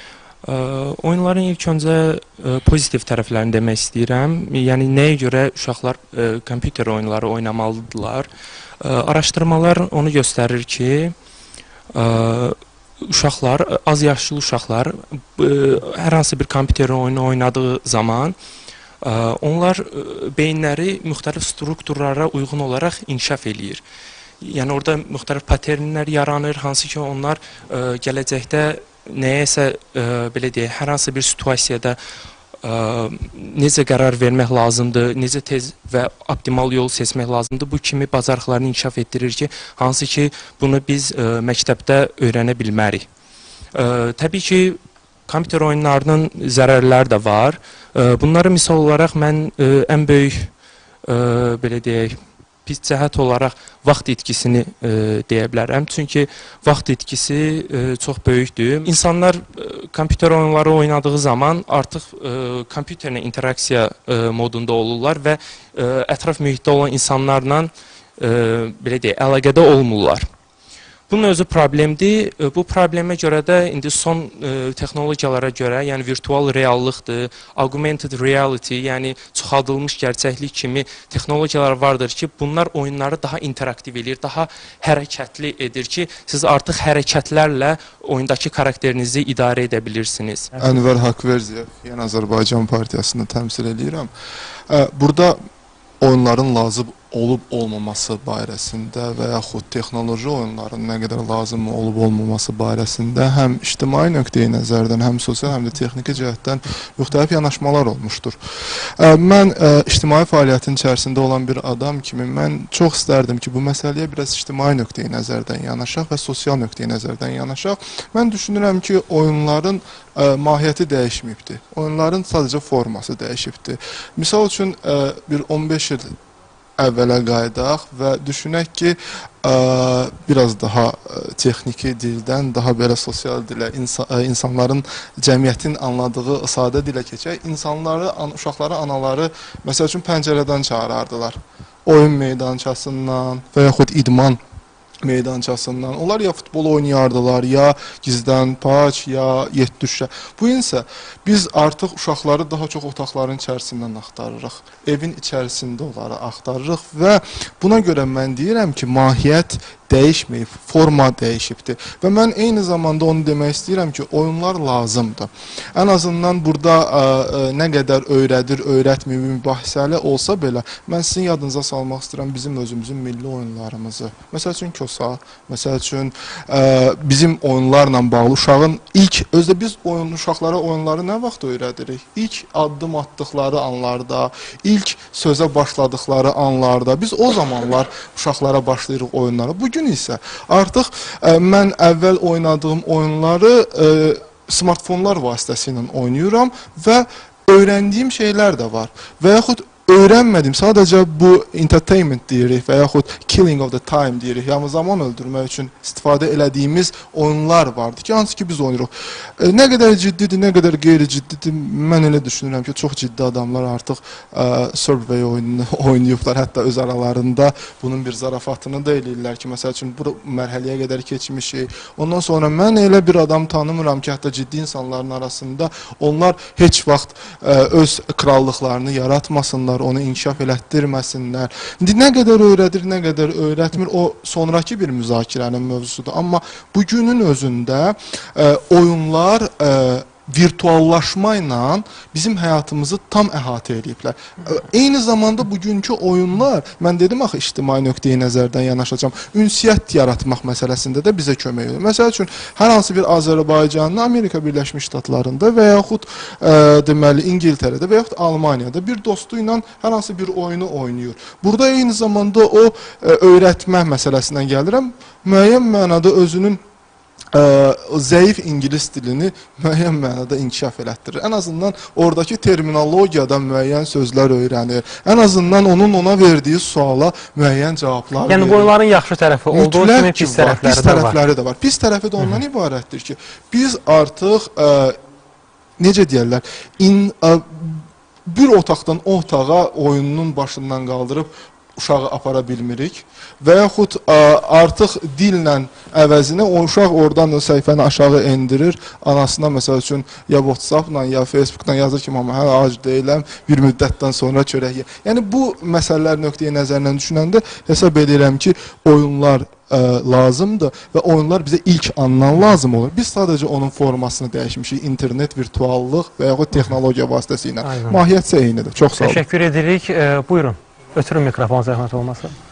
[SPEAKER 7] Oyunların ilk öncə pozitiv tərəflərini demək istəyirəm. Yəni, nəyə görə uşaqlar kompüter oyunları oynamalıdırlar? Araşdırmalar onu göstərir ki, uşaqlar, az yaşlı uşaqlar hər hansı bir kompüter oyunu oynadığı zaman onlar beyinləri müxtəlif strukturlara uyğun olaraq inkişaf eləyir. yəni orada müxtəlif paternlər yaranır, hansı ki onlar ə, gələcəkdə nəyəsə ə, belə deyək, hər hansı bir situasiyada ə, necə qərar vermək lazımdır, necə tez və optimal yol seçmək lazımdır. Bu kimi bacarıqlarını inkişaf etdirir ki, hansı ki bunu biz ə, məktəbdə öyrənə bilmərik. Ə, təbii ki, kompüter oyunlarının zərərləri də var. Ə, bunları misal olaraq mən ə, ən böyük ə, belə deyək, pis cəhət olaraq vaxt itkisini e, deyə bilərəm. Çünki vaxt itkisi e, çox böyükdür. İnsanlar e, kompüter oyunları oynadığı zaman artıq e, kompüterlə interaksiya e, modunda olurlar və e, ətraf mühitdə olan insanlarla e, belə deyək, əlaqədə olmurlar. Bunun özü problemdir. Bu problemə görə də indi son e, texnologiyalara görə, yəni virtual reallıqdır, augmented reality, yəni çoxaldılmış gerçəklik kimi texnologiyalar vardır ki, bunlar oyunları daha interaktiv edir, daha hərəkətli edir ki, siz artıq hərəkətlərlə oyundakı karakterinizi idarə edə bilirsiniz.
[SPEAKER 8] Ənvər Haqverziyev, yəni Azərbaycan Partiyasını təmsil edirəm. Burada oyunların lazım olub-olmaması barəsində və yaxud texnoloji oyunların nə qədər lazım olub-olmaması barəsində həm ictimai nöqteyi nəzərdən, həm sosial, həm də texniki cəhətdən müxtəlif yanaşmalar olmuşdur. Mən ictimai fəaliyyətin içərisində olan bir adam kimi mən çox istərdim ki, bu məsələyə biraz ictimai nöqteyi nəzərdən yanaşaq və sosial nöqteyi nəzərdən yanaşaq. Mən düşünürəm ki, oyunların mahiyyəti dəyişməyibdir. Oyunların sadəcə forması dəyişibdir. Misal üçün bir on beş il əvvələ qaydaq və düşünək ki, ə, biraz daha texniki dildən, daha belə sosial dilə, insan, insanların, cəmiyyətin anladığı sadə dilə keçək, insanları, uşaqları, anaları, məsəl üçün pəncərədən çağırardılar. Oyun meydançasından və yaxud idman meydançasından. Onlar ya futbol oynayardılar, ya gizdən paç, ya yetdüşə. Bu isə biz artıq uşaqları daha çox otaqların içərisindən axtarırıq. Evin içərisində onları axtarırıq və buna görə mən deyirəm ki, mahiyyət dəyişməyib, forma dəyişibdir. Və mən eyni zamanda onu demək istəyirəm ki, oyunlar lazımdır. Ən azından burada ə, ə, nə qədər öyrədir, öyrətmir, mübahisəli olsa belə, mən sizin yadınıza salmaq istəyirəm bizim özümüzün milli oyunlarımızı. Məsəl üçün Kosa, məsəl üçün ə, bizim oyunlarla bağlı uşağın ilk, özdə biz oyun, uşaqlara oyunları nə vaxt öyrədirik? İlk addım atdıqları anlarda, ilk sözə başladıqları anlarda, biz o zamanlar uşaqlara başlayırıq oyunlara. Bugün isə artıq ə, mən əvvəl oynadığım oyunları ə, smartfonlar vasitəsilə oynayıram və öyrəndiyim şeylər də var. Və yaxud öyrənmədim, sadəcə bu entertainment deyirik və yaxud killing of the time deyirik, yəni zaman öldürmək üçün istifadə elədiyimiz oyunlar vardır ki, hansı ki biz oynayırıq. E, nə qədər ciddidir, nə qədər qeyri-ciddidir, mən elə düşünürəm ki, çox ciddi adamlar artıq e, Survey oyununu oynayıblar, hətta öz aralarında bunun bir zarafatını da eləyirlər ki, məsəl üçün bu mərhələyə qədər keçmişik. Ondan sonra mən elə bir adam tanımıram ki, hətta ciddi insanların arasında onlar heç vaxt e, öz krallıqlarını yaratmasınlar, onu inkişaf elətdirməsinlər. İndi nə qədər öyrədir, nə qədər öyrətmir, o sonraki bir müzakirənin mövzusudur. Amma bugünün özündə ə, oyunlar ə, virtuallaşma ilə bizim həyatımızı tam əhatə ediblər. Eyni zamanda bugünkü oyunlar, mən dedim axı ictimai nöqteyi nəzərdən yanaşacağım, ünsiyyət yaratmaq məsələsində də bizə kömək edir. Məsəl üçün, hər hansı bir Azərbaycanlı Amerika Birləşmiş Ştatlarında və yaxud ə, deməli İngiltərədə və yaxud Almaniyada bir dostu ilə hər hansı bir oyunu oynayır. Burada eyni zamanda o ə, öyrətmə məsələsindən gəlirəm, müəyyən mənada özünün Ə, zəif ingilis dilini müəyyən mənada inkişaf elətdirir. Ən azından oradakı terminologiyada müəyyən sözlər öyrənir. Ən azından onun ona verdiyi suala müəyyən cavablar verir.
[SPEAKER 1] Yəni bu oyunların yaxşı tərəfi olduğu kimi pis tərəfləri,
[SPEAKER 8] pis tərəfləri də var. Pis tərəfi də ondan ibarətdir ki, biz artıq ə, necə deyərlər, in, ə, bir otaqdan o otağa oyunun başından qaldırıb uşağı apara bilmirik və yaxud ə, artıq dillə əvəzinə o uşaq oradan da səhifəni aşağı endirir, anasına məsəl üçün ya WhatsApp-la ya Facebook-dan yazır ki, mama hə, ac deyiləm, bir müddətdən sonra çörək yer. Yəni bu məsələlər nöqteyi nəzərdən düşünəndə hesab edirəm ki, oyunlar ə, lazımdır və oyunlar bizə ilk andan lazım olur. Biz sadəcə onun formasını dəyişmişik, internet, virtuallıq və yaxud texnologiya vasitəsilə. Mahiyyət isə eynidir. Çox sağ olun.
[SPEAKER 1] Təşəkkür edirik. E, buyurun. Ötürün mikrofon zəhmət olmasa.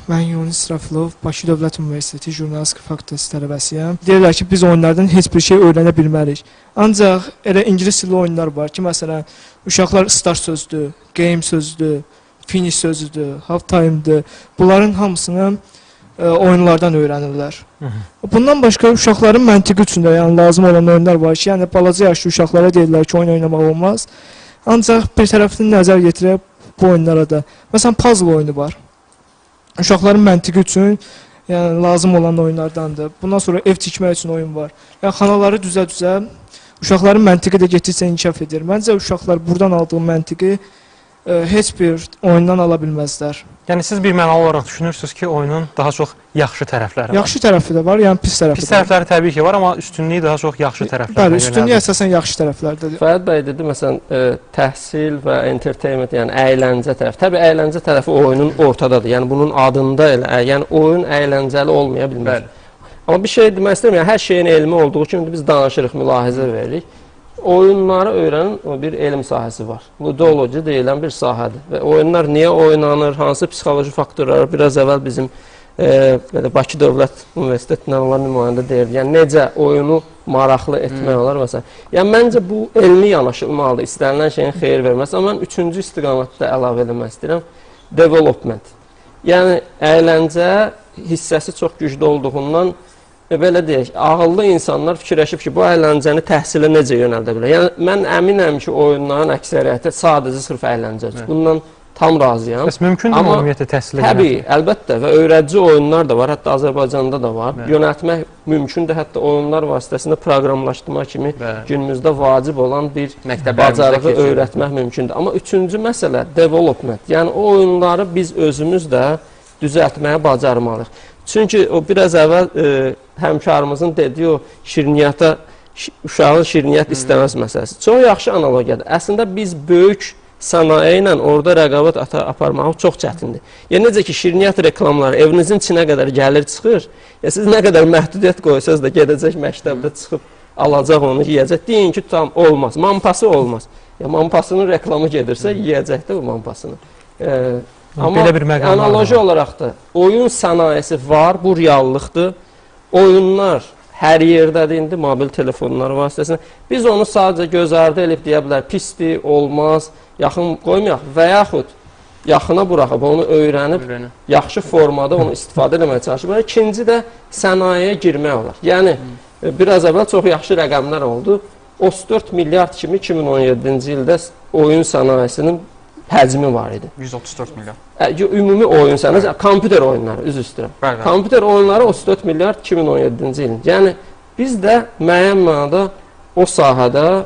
[SPEAKER 9] Mən Yunis Rafilov, Bakı Dövlət Universiteti Jurnalistika Fakültəsi tələbəsiyəm. Deyirlər ki, biz oyunlardan heç bir şey öyrənə bilmərik. Ancaq elə ingilis dilli oyunlar var ki, məsələn, uşaqlar start sözdür, game sözdür, finish sözüdür, half time'dır. Bunların hamısını e, oyunlardan öyrənirlər. Hı -hı. Bundan başqa uşaqların məntiqi üçün də yəni lazım olan oyunlar var ki, yəni balaca yaşlı uşaqlara deyirlər ki, oyun oynamaq olmaz. Ancaq bir tərəfdən nəzər yetirib bu oyunlara da. Məsələn, puzzle oyunu var. Uşaqların məntiqi üçün yəni lazım olan oyunlardandır. Bundan sonra ev tikmək üçün oyun var. Yəni xanaları düzə-düzə uşaqların məntiqi də getdikcə inkişaf edir. Məncə uşaqlar buradan aldığı məntiqi e, heç bir oyundan ala bilməzlər.
[SPEAKER 1] Yəni siz bir mənalı olaraq düşünürsünüz ki, oyunun daha çox yaxşı tərəfləri var.
[SPEAKER 9] Yaxşı tərəfi də var, yəni pis tərəfi də var.
[SPEAKER 1] Pis tərəfləri təbii ki var, amma üstünlüyü daha çox yaxşı tərəflərə
[SPEAKER 9] Bəli, üstünlüyü əsasən yaxşı tərəflərdədir.
[SPEAKER 2] Fərid bəy dedi, məsələn, e, təhsil və entertainment, yəni əyləncə tərəfi. Təbii əyləncə tərəfi oyunun ortadadır. Yəni bunun adında elə, yəni oyun əyləncəli olmaya bilməz. Amma bir şey demək istəyirəm, yəni hər şeyin elmi olduğu kimi biz danışırıq, mülahizə veririk. Oyunları öyrənin o bir elm sahəsi var. Ludoloji deyilən bir sahədir. Və oyunlar niyə oynanır, hansı psixoloji faktorlar, biraz əvvəl bizim e, belə Bakı Dövlət Universitetindən olan nümayəndə deyirdi. Yəni necə oyunu maraqlı etmək olar məsələn. Yəni məncə bu elmi yanaşılmalıdır, istənilən şeyin xeyir verməsi. Amma mən üçüncü istiqamətdə əlavə etmək istəyirəm. Development. Yəni əyləncə hissəsi çox güclü olduğundan E, belə deyək, ağıllı insanlar fikirləşib ki, bu əyləncəni təhsilə necə yönəldə bilər? Yəni, mən əminəm ki, oyunların əksəriyyəti sadəcə sırf əyləncədir. Bundan tam razıyam.
[SPEAKER 1] Bəs mümkündür mü ümumiyyətlə təhsilə yönəltmək?
[SPEAKER 2] Təbii, əlbəttə və öyrədici oyunlar da var, hətta Azərbaycanda da var. Bəli. Yönəltmək mümkündür, hətta oyunlar vasitəsində proqramlaşdırma kimi Bəli. günümüzdə vacib olan bir bacarığı öyrətmək mümkündür. Amma üçüncü məsələ, development. Yəni, o oyunları biz özümüz də düzəltməyə bacarmalıyıq. Çünki o biraz əvvəl e, həmkarımızın dediyi o şirniyyata, uşağın şirniyyət istəməz məsələsi. Çox yaxşı analogiyadır. Əslində biz böyük sənaye ilə orada rəqabət aparmağı çox çətindir. Yəni necə ki, şirniyyat reklamları evinizin içinə qədər gəlir çıxır, ya siz nə qədər məhdudiyyət qoysanız da gedəcək məktəbdə çıxıb alacaq onu, yiyəcək. Deyin ki, tam olmaz, mampası olmaz. Ya mampasının reklamı gedirsə, yiyəcək də o mampasını. E, Amma analoji olaraq da oyun sənayesi var, bu reallıqdır. Oyunlar hər yerdədir indi, mobil telefonlar vasitəsilə. Biz onu sadəcə göz ardı edib deyə bilər, pisdir, olmaz, yaxın qoymayaq və yaxud yaxına buraxıb, onu öyrənib, Öyrənib. yaxşı formada onu istifadə etməyə çalışıb. İkinci də sənayeyə girmək olar. Yəni, hmm. biraz əvvəl çox yaxşı rəqəmlər oldu. otuz dörd milyard kimi iki min on yeddinci ildə oyun sənayesinin həcmi var idi.
[SPEAKER 3] yüz otuz dörd milyard.
[SPEAKER 2] Ümumi oyun sənəsi, kompüter oyunları, üzr istəyirəm. Kompüter oyunları otuz dörd milyard iki min on yeddinci ilin. Yəni, biz də müəyyən mənada o sahədə,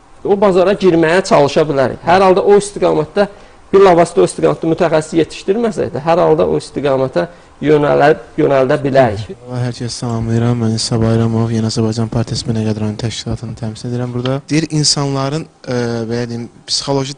[SPEAKER 2] o bazara girməyə çalışa bilərik. Hər halda o istiqamətdə, bir lavasda o istiqamətdə mütəxəssis yetişdirməsək də, hər halda o istiqamətə yönələ, yönəldə bilərik.
[SPEAKER 10] Hər kəs salamlayıram, mən İsa Bayramov, Yeni Azərbaycan Partiyası Mənəqədrani Təşkilatını təmsil edirəm burada. Deyir, insanların, e, belə deyim, psixoloji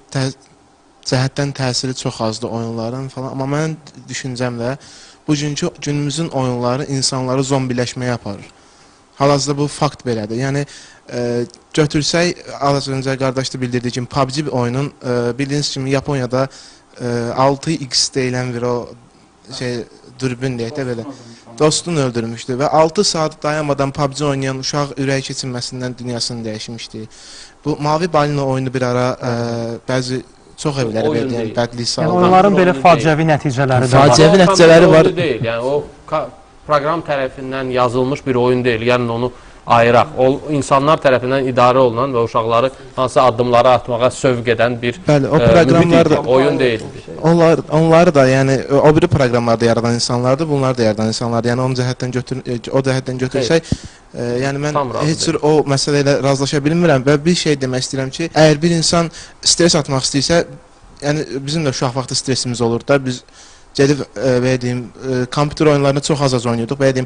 [SPEAKER 10] cəhətdən təsiri çox azdır oyunların falan. Amma mənim düşüncəmlə bugünkü günümüzün oyunları insanları zombiləşməyə aparır. Hal-hazırda bu fakt belədir. Yəni, e, götürsək, az öncə qardaş da bildirdiyi kimi, P U B G bir oyunun, e, bildiyiniz kimi Yaponiyada e, altı X deyilən bir o şey, dürbün deyək də belə, dostunu öldürmüşdü və altı saat dayanmadan P U B G oynayan uşaq ürək keçirməsindən dünyasını dəyişmişdi. Bu Mavi Balina oyunu bir ara e, bəzi çox evləri verdiyin bədli sağ.
[SPEAKER 1] Yəni onların belə faciəvi nəticələri də var.
[SPEAKER 5] Faciəvi nəticələri var. Deyil, yəni o proqram tərəfindən yazılmış bir oyun deyil. Yəni onu ayıraq. O insanlar tərəfindən idarə olunan və uşaqları hansı addımları atmağa sövq edən bir
[SPEAKER 10] Bəli, o proqramlar da
[SPEAKER 5] oyun deyil.
[SPEAKER 10] Onlar onları da, yəni o biri proqramlarda yaradan insanlardır, bunlar da yaradan insanlardır. Yəni o cəhətdən götür o cəhətdən götürsək, e, yəni mən heç bir o məsələ ilə razılaşa bilmirəm və bir şey demək istəyirəm ki, əgər bir insan stres atmaq istəyirsə, yəni bizim də uşaq vaxtı stresimiz olur da, biz gedib belə deyim, kompüter oyunlarını çox az-az oynuyorduk. Belə deyim,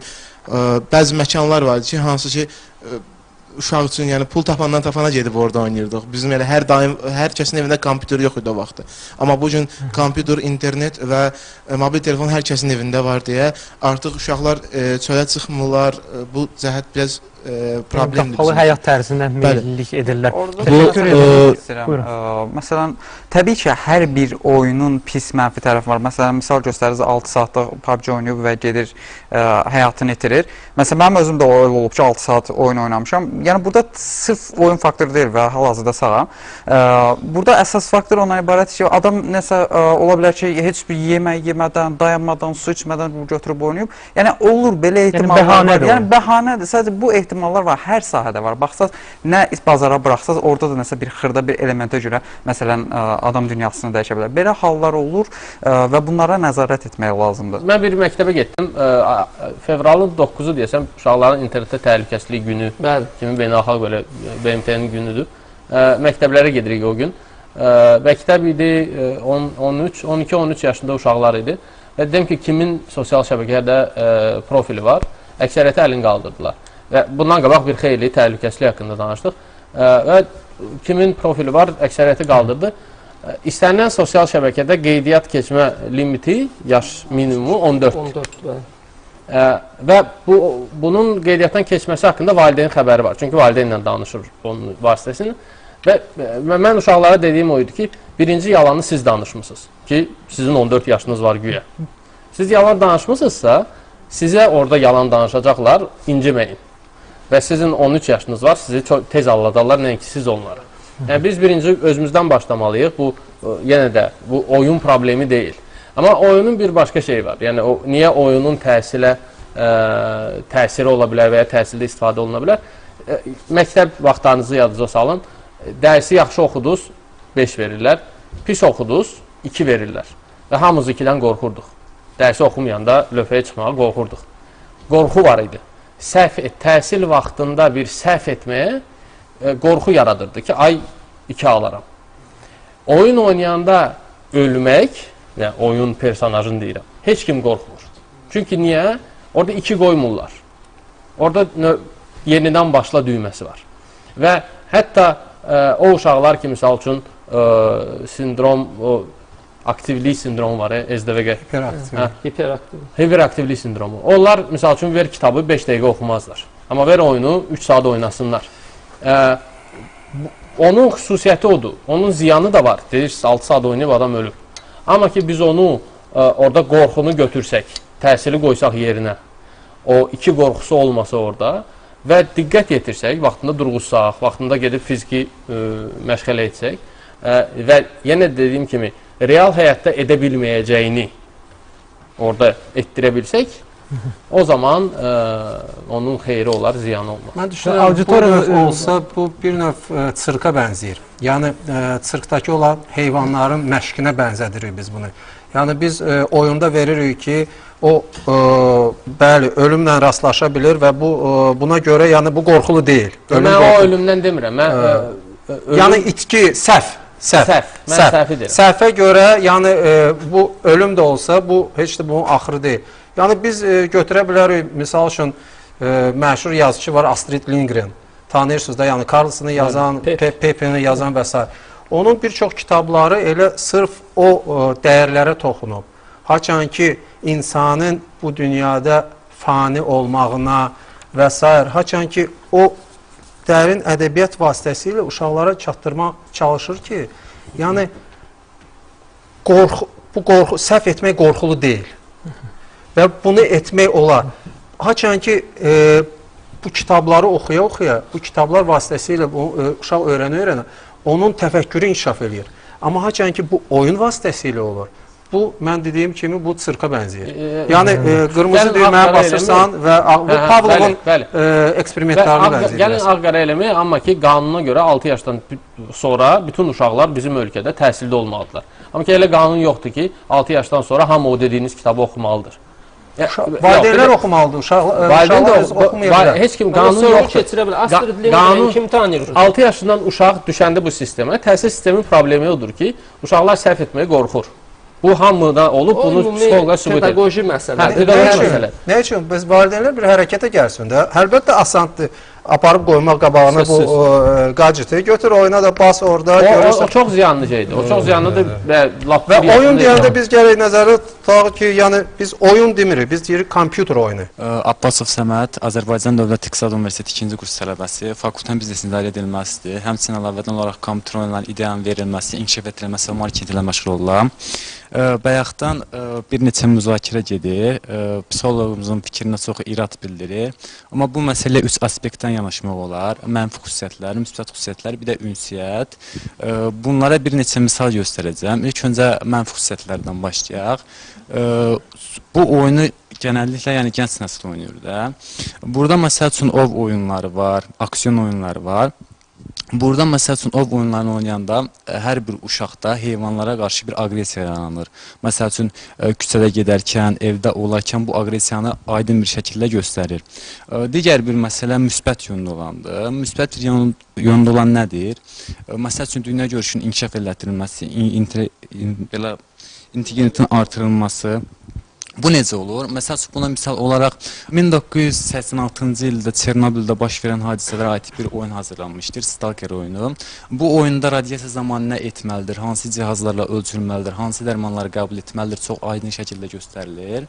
[SPEAKER 10] bəzi məkanlar var ki, hansı ki uşaq üçün, yəni pul tapandan tapana gedib orada oynayırdıq. Bizim elə hər daim hər kəsin evində kompüter yox idi o vaxtı. Amma bu gün kompüter, internet və mobil telefon hər kəsin evində var deyə artıq uşaqlar çölə çıxmırlar. Bu cəhət biraz e, problemdir.
[SPEAKER 1] Qapalı həyat tərzindən meyillilik edirlər.
[SPEAKER 3] Orada
[SPEAKER 1] Təşəkkür
[SPEAKER 3] bu,
[SPEAKER 1] edirəm.
[SPEAKER 3] istəyirəm.
[SPEAKER 1] Buyurun.
[SPEAKER 3] Ə, Məsələn, təbii ki, hər bir oyunun pis, mənfi tərəfi var. Məsələn, misal göstəririz, altı saatlıq P U B G oynayıb və gedir, ə, həyatını itirir. Məsələn, mənim özüm də öyle olub ki, altı saat oyun oynamışam. Yəni, burada sırf oyun faktoru deyil və hal-hazırda sağam. Ə, burada əsas faktor ondan ibarət ki, adam nəsə ə, ola bilər ki, heç bir yemək yemədən, dayanmadan, su içmədən götürüb oynayıb. Yəni, olur, belə ehtimallar
[SPEAKER 1] bəhanədir
[SPEAKER 3] var.
[SPEAKER 1] o.
[SPEAKER 3] Yəni, bəhanədir. Sadəcə bu ehtimallar var, hər sahədə var. Baxsaz, nə bazara buraxsaz, orada da nəsə bir xırda bir elementə görə, məsələn, ə, adam dünyasını dəyişə bilər. Belə hallar olur ə, və bunlara nəzarət etmək lazımdır.
[SPEAKER 5] Mən bir məktəbə getdim. Ə, fevralın doqquzu deyəsəm, uşaqların internetdə təhlükəsizlik günü
[SPEAKER 2] Bəli.
[SPEAKER 5] kimi beynəlxalq belə B M T-nin günüdür. Ə, məktəblərə gedirik o gün. Ə, məktəb idi, on üç, on iki on üç yaşında uşaqlar idi. Və dedim ki, kimin sosial şəbəkədə ə, profili var, əksəriyyəti əlini qaldırdılar. Və bundan qabaq bir xeyli təhlükəsizlik haqqında danışdıq. Ə, və kimin profili var, əksəriyyəti qaldırdı. Ə, İstənilən sosial şəbəkədə qeydiyyat keçmə limiti, yaş minimumu on dörddür.
[SPEAKER 2] on dörd, bəli.
[SPEAKER 5] Ə, və bu, bunun qeydiyyatdan keçməsi haqqında valideyn xəbəri var. Çünki valideynlə danışır onun vasitəsini. Və mən uşaqlara dediyim o idi ki, birinci yalanı siz danışmışsınız ki, sizin on dörd yaşınız var güya. Siz yalan danışmışsınızsa, sizə orada yalan danışacaqlar, inciməyin. Və sizin on üç yaşınız var, sizi çox tez alladarlar, nəinki siz onlara. Yəni, biz birinci özümüzdən başlamalıyıq. Bu, yenə də, bu oyun problemi deyil. Amma oyunun bir başqa şeyi var. Yəni, o, niyə oyunun təhsilə ə, təsiri ola bilər və ya təhsildə istifadə oluna bilər? Ə, məktəb vaxtlarınızı yadınıza salın. Dərsi yaxşı oxuduz, beş verirlər. Pis oxuduz, iki verirlər. Və hamımız ikidən qorxurduq. Dərsi oxumayanda lövhəyə çıxmağa qorxurduq. Qorxu var idi. Səhv et, təhsil vaxtında bir səhv etməyə e, qorxu yaradırdı ki, ay iki alaram. Oyun oynayanda ölmək, yəni oyun personajını deyirəm, heç kim qorxmur. Çünki niyə? Orada iki qoymurlar. Orada yenidən başla düyməsi var. Və hətta ə, o uşaqlar ki, misal üçün ə, sindrom, o aktivlik sindromu var, S D V G.
[SPEAKER 4] Hiperaktivlik.
[SPEAKER 2] Hiperaktivlik.
[SPEAKER 5] Hiperaktivlik sindromu. Onlar, misal üçün, ver kitabı beş dəqiqə oxumazlar. Amma ver oyunu üç saat oynasınlar. Ə, onun xüsusiyyəti odur. Onun ziyanı da var. Deyirsiniz, altı saat oynayıb adam ölüb. Amma ki, biz onu ə, orada qorxunu götürsək, təhsili qoysaq yerinə, o iki qorxusu olmasa orada və diqqət yetirsək, vaxtında durğuzsaq, vaxtında gedib fiziki ə, məşğələ etsək ə, və yenə dediyim kimi, real həyatda edə bilməyəcəyini orada etdirə bilsək, o zaman ə, onun xeyri olar, ziyanı olmaz.
[SPEAKER 4] Mən düşünürəm, bu növ olsa, bu bir növ ə, çirka bənzəyir. Yəni, ə, çirkdakı olan heyvanların məşqinə bənzədirik biz bunu. Yəni, biz ə, oyunda veririk ki, o, ə, bəli, ölümlə rastlaşa bilir və bu, ə, buna görə, yəni, bu qorxulu deyil.
[SPEAKER 5] Ölüm mən qorxulu. O ölümdən demirəm. Mən, ə,
[SPEAKER 4] ölüm... Yəni, itki, səhv. Səhv.
[SPEAKER 5] Səhv. Mən
[SPEAKER 4] səhv.
[SPEAKER 5] səhvi deyirəm.
[SPEAKER 4] Səhvə görə, yəni, ə, bu ölüm də olsa, bu heç də bunun axırı deyil. Yəni, biz ə, götürə bilərik, misal üçün, ə, məşhur yazıcı var, Astrid Lindgren. Tanıyırsınız da, yəni, Carlsonu yazan, Pe Pepini yazan və s. Onun bir çox kitabları elə sırf o ə, dəyərlərə toxunub. Haçan ki, insanın bu dünyada fani olmağına və s. Haçan ki, o dərin ədəbiyyat vasitəsilə uşaqlara çatdırmaq çalışır ki, yəni, qorxu, bu qorxu, səhv etmək qorxulu deyil. Və bunu etmək olar. Haçan ki, e, bu kitabları oxuya-oxuya, bu kitablar vasitəsilə bu, e, uşaq öyrənə-öyrənə, onun təfəkkürü inkişaf edir. Amma haçan ki, bu oyun vasitəsilə olur. Bu, mən dediyim kimi, bu çirka bənzəyir. E, yəni, e, qırmızı düyməyə basırsan və bu Pavlovun e, eksperimentlarını bənzəyir.
[SPEAKER 5] Gəlin ağ-qara eləmək, amma ki, qanuna görə altı yaşdan sonra bütün uşaqlar bizim ölkədə təhsildə olmalıdırlar. Amma ki, elə qanun yoxdur ki, altı yaşdan sonra hamı o dediyiniz kitabı oxumalıdır.
[SPEAKER 4] Valideynlər oxumalıdır, uşaqlar öz oxumaya bilər.
[SPEAKER 5] Heç kim qanun yoxdur. Qanun
[SPEAKER 2] kim tanıyır?
[SPEAKER 5] altı yaşından uşaq düşəndə bu sistemə, təhsil sistemin problemi odur ki, uşaqlar səhv etməyə qorxur. Bu hamıda olub, bunu psixoloqlar sübut edir.
[SPEAKER 2] Pedaqoji məsələ.
[SPEAKER 4] Nə üçün? Biz valideynlər bir hərəkətə gəlsin də. Əlbəttə asandır. aparıb qoymaq qabağına bu gadgeti götür oyuna da bas orada görürsən.
[SPEAKER 5] O çox ziyanlı şeydir. O çox ziyanlıdır və lap
[SPEAKER 4] və oyun deyəndə biz gərək nəzərdə tutaq ki, yəni biz oyun demirik, biz deyirik kompüter oyunu.
[SPEAKER 11] Abbasov Səməd, Azərbaycan Dövlət İqtisad Universiteti ikinci kurs tələbəsi, fakültənin biznesin idarə edilməsidir. Həmçinin əlavədən olaraq kompüter oyunların ideyanın verilməsi, inkişaf etdirilməsi və marketinq ilə məşğul oluram. Bayaqdan bir neçə müzakirə gedir, psixologumuzun fikrinə çox irad bildirir. Amma bu məsələ üç aspektdən yanaşmaq olar. Mənfi xüsusiyyətlər, müsbət xüsusiyyətlər, bir də ünsiyyət. Bunlara bir neçə misal göstərəcəm. İlk öncə mənfi xüsusiyyətlərdən başlayaq. Bu oyunu genəlliklə yəni gənc nəsil oynayır da. Burada məsəl üçün ov oyunları var, aksiyon oyunları var. Burada məsəl üçün ov oyunlarını oynayanda hər bir uşaqda heyvanlara qarşı bir aqressiya yaranır. Məsəl üçün küçədə gedərkən, evdə olarkən bu aqressiyanı aydın bir şəkildə göstərir. Digər bir məsələ müsbət yönlü olandır. Müsbət yönlü olan nədir? Məsəl üçün dünya görüşünün inkişaf elətdirilməsi, belə intelligentin artırılması. Bu necə olur? Məsəl üçün buna misal olaraq min doqquz yüz səksən altıncı ildə Çernobyldə baş verən hadisələrə aid bir oyun hazırlanmışdır, Stalker oyunu. Bu oyunda radiasiya zamanı nə etməlidir, hansı cihazlarla ölçülməlidir, hansı dərmanları qəbul etməlidir, çox aydın şəkildə göstərilir.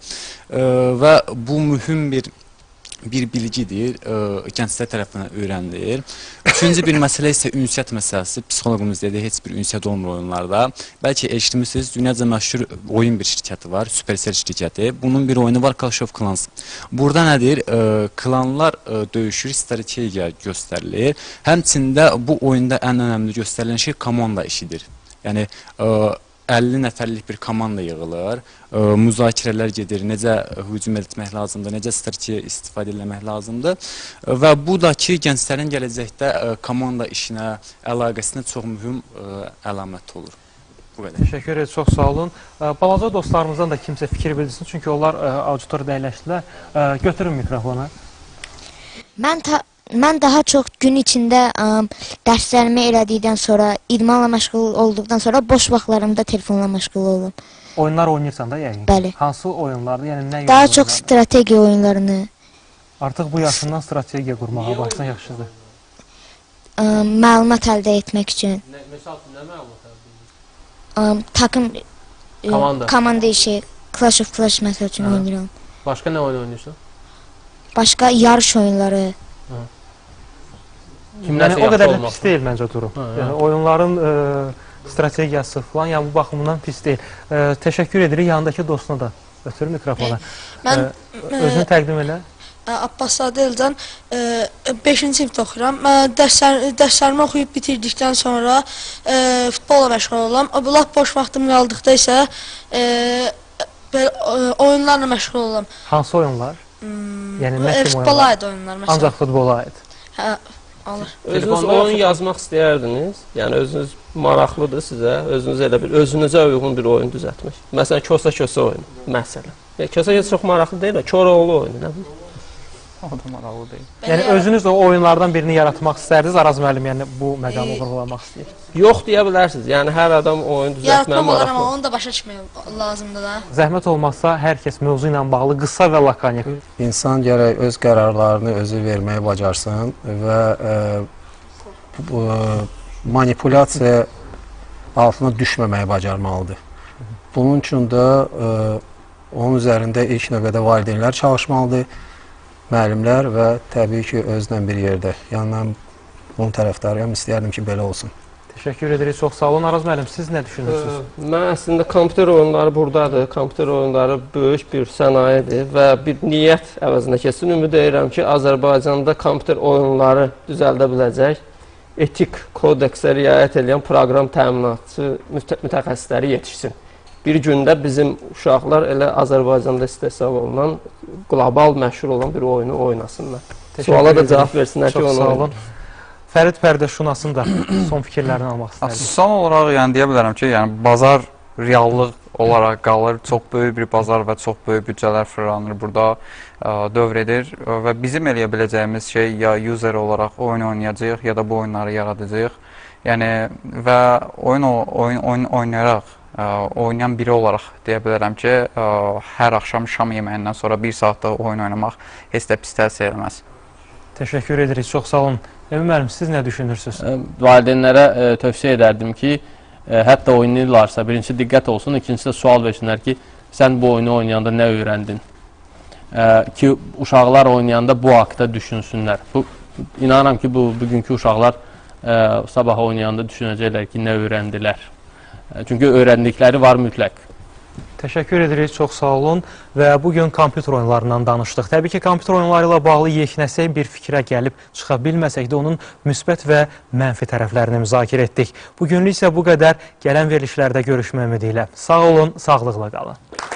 [SPEAKER 11] Və bu mühüm bir bir bilgidir, gənclər tərəfindən öyrənilir. Üçüncü bir məsələ isə ünsiyyət məsələsi. Psixologumuz dedi, heç bir ünsiyyət olmur oyunlarda. Bəlkə eşitmişsiniz, dünyaca məşhur oyun bir şirkəti var, Supercell şirkəti. Bunun bir oyunu var, Clash of Clans. Burada nədir? Klanlar döyüşür, strategiya göstərilir. Həmçində bu oyunda ən önəmli göstərilən şey komanda işidir. Yəni, əlli nəfərlik bir komanda yığılır, müzakirələr gedir, necə hücum etmək lazımdır, necə strategiya istifadə etmək lazımdır və bu da ki, gənclərin gələcəkdə komanda işinə, əlaqəsinə çox mühüm əlamət olur. Bu qədər.
[SPEAKER 1] Təşəkkür ederim, çox sağ olun. Balaca dostlarımızdan da kimsə fikir bildirsin, çünki onlar auditoriyada əyləşdilər. Götürün mikrofonu.
[SPEAKER 12] Mən ta Mən daha çox gün içində ə, dərslərimi elədikdən sonra, idmanla məşğul olduqdan sonra boş vaxtlarımda telefonla məşğul olum.
[SPEAKER 1] Oyunlar oynayırsan da yəqin?
[SPEAKER 12] Bəli.
[SPEAKER 1] Hansı oyunlardır? Yəni nə
[SPEAKER 12] Daha çox strategiya oyunlarını.
[SPEAKER 1] Artıq bu yaşından strategiya qurmağa başlasan yaxşıdır.
[SPEAKER 12] Ə, məlumat əldə etmək üçün.
[SPEAKER 5] Məsəl üçün nə məlumat əldə
[SPEAKER 12] edirsən? Takım
[SPEAKER 5] komanda.
[SPEAKER 12] komanda işi, Clash of Clash məsəl üçün oynayıram.
[SPEAKER 5] Başqa nə oyun oynayırsan?
[SPEAKER 12] Başqa yarış oyunları.
[SPEAKER 1] Yəni, o qədər də pis deyil məncə durum. Yəni, oyunların ə, strategiyası falan, yəni bu baxımından pis deyil. Ə, təşəkkür edirik yanındakı dostuna da. Ötürü mikrofona.
[SPEAKER 13] Mən
[SPEAKER 1] ə, özünü təqdim elə.
[SPEAKER 13] Abbas Adilcan, beşinci sinifdə oxuyuram. Dərslər, dərslərimi oxuyub bitirdikdən sonra ə, futbolla məşğul olam. Lap boş vaxtım qaldıqda isə ə, belə, oyunlarla məşğul olam.
[SPEAKER 1] Hansı oyunlar?
[SPEAKER 13] Hmm,
[SPEAKER 1] yəni nə kimi
[SPEAKER 13] futbola aid oyunlar məsələn.
[SPEAKER 1] Ancaq futbola aid.
[SPEAKER 13] Hə, alır.
[SPEAKER 2] Özünüz oyun yazmaq istəyərdiniz? Yəni özünüz maraqlıdır sizə, özünüz elə bir özünüzə uyğun bir oyun düzəltmək. Məsələn, kösə-kösə oyunu, məsələn. Kösə-kösə çox maraqlı deyil, Koroğlu oyunu, nə bilim.
[SPEAKER 1] O da maraqlı deyil. Yəni özünüz o oyunlardan birini yaratmaq istərdiniz, Araz müəllim, yəni bu məqamı vurğulamaq istəyir.
[SPEAKER 2] Yox deyə bilərsiniz. Yəni hər adam oyun düzəltməyə
[SPEAKER 13] maraqlı.
[SPEAKER 2] maraqlı.
[SPEAKER 13] Amma onu da başa düşmək lazımdır da.
[SPEAKER 1] Zəhmət olmazsa hər kəs mövzu ilə bağlı qısa və lakanik.
[SPEAKER 4] İnsan gərək öz qərarlarını özü verməyi bacarsın və e, bu, manipulyasiya altına düşməməyi bacarmalıdır. Bunun üçün də e, onun üzərində ilk növbədə valideynlər çalışmalıdır, müəllimlər və təbii ki, özlə bir yerdə. Yəni mən bunun tərəfdarıyam, istəyərdim ki, belə olsun.
[SPEAKER 1] Təşəkkür edirik, çox sağ olun. Araz müəllim, siz nə düşünürsünüz?
[SPEAKER 2] Ə, mən əslində kompüter oyunları buradadır. Kompüter oyunları böyük bir sənayedir və bir niyyət əvəzinə keçsin. Ümid edirəm ki, Azərbaycanda kompüter oyunları düzəldə biləcək, etik kodeksə riayət edən proqram təminatçı mütəxəssisləri yetişsin. Bir gündə bizim uşaqlar elə Azərbaycanda istehsal olunan, qlobal məşhur olan bir oyunu oynasınlar. Suala da cavab versinlər ki, onu oynayın.
[SPEAKER 1] Fərid Pərdəşunasın da son fikirlərini almaq istərdim.
[SPEAKER 3] Son olaraq yəni deyə bilərəm ki, yəni bazar reallıq olaraq qalır. Çox böyük bir bazar və çox böyük büdcələr fırlanır burada, ə, dövr edir və bizim eləyə biləcəyimiz şey ya user olaraq oyun oynayacağıq ya da bu oyunları yaradacağıq. Yəni və oyun oyun oyun oynayaraq ə, oynayan biri olaraq deyə bilərəm ki, ə, hər axşam şam yeməyindən sonra bir saatda oyun oynamaq heç də pis təsir etməz.
[SPEAKER 1] Təşəkkür edirik, çox sağ olun. Emin müəllim, siz nə düşünürsünüz?
[SPEAKER 5] Valideynlərə e, tövsiyə edərdim ki, e, hətta oynayırlarsa, birinci diqqət olsun, ikincisi də sual versinlər ki, sən bu oyunu oynayanda nə öyrəndin? E, ki, uşaqlar oynayanda bu haqda düşünsünlər. Bu, inanıram ki, bu bugünkü uşaqlar e, sabah oynayanda düşünəcəklər ki, nə öyrəndilər. E, çünki öyrəndikləri var mütləq.
[SPEAKER 1] Təşəkkür edirik, çox sağ olun və bugün kompüter oyunlarından danışdıq. Təbii ki, kompüter oyunları ilə bağlı yeknəsək bir fikrə gəlib çıxa bilməsək də onun müsbət və mənfi tərəflərini müzakirə etdik. Bugünlük isə bu qədər, gələn verilişlərdə görüşmək ümidi ilə. Sağ olun, sağlıqla qalın.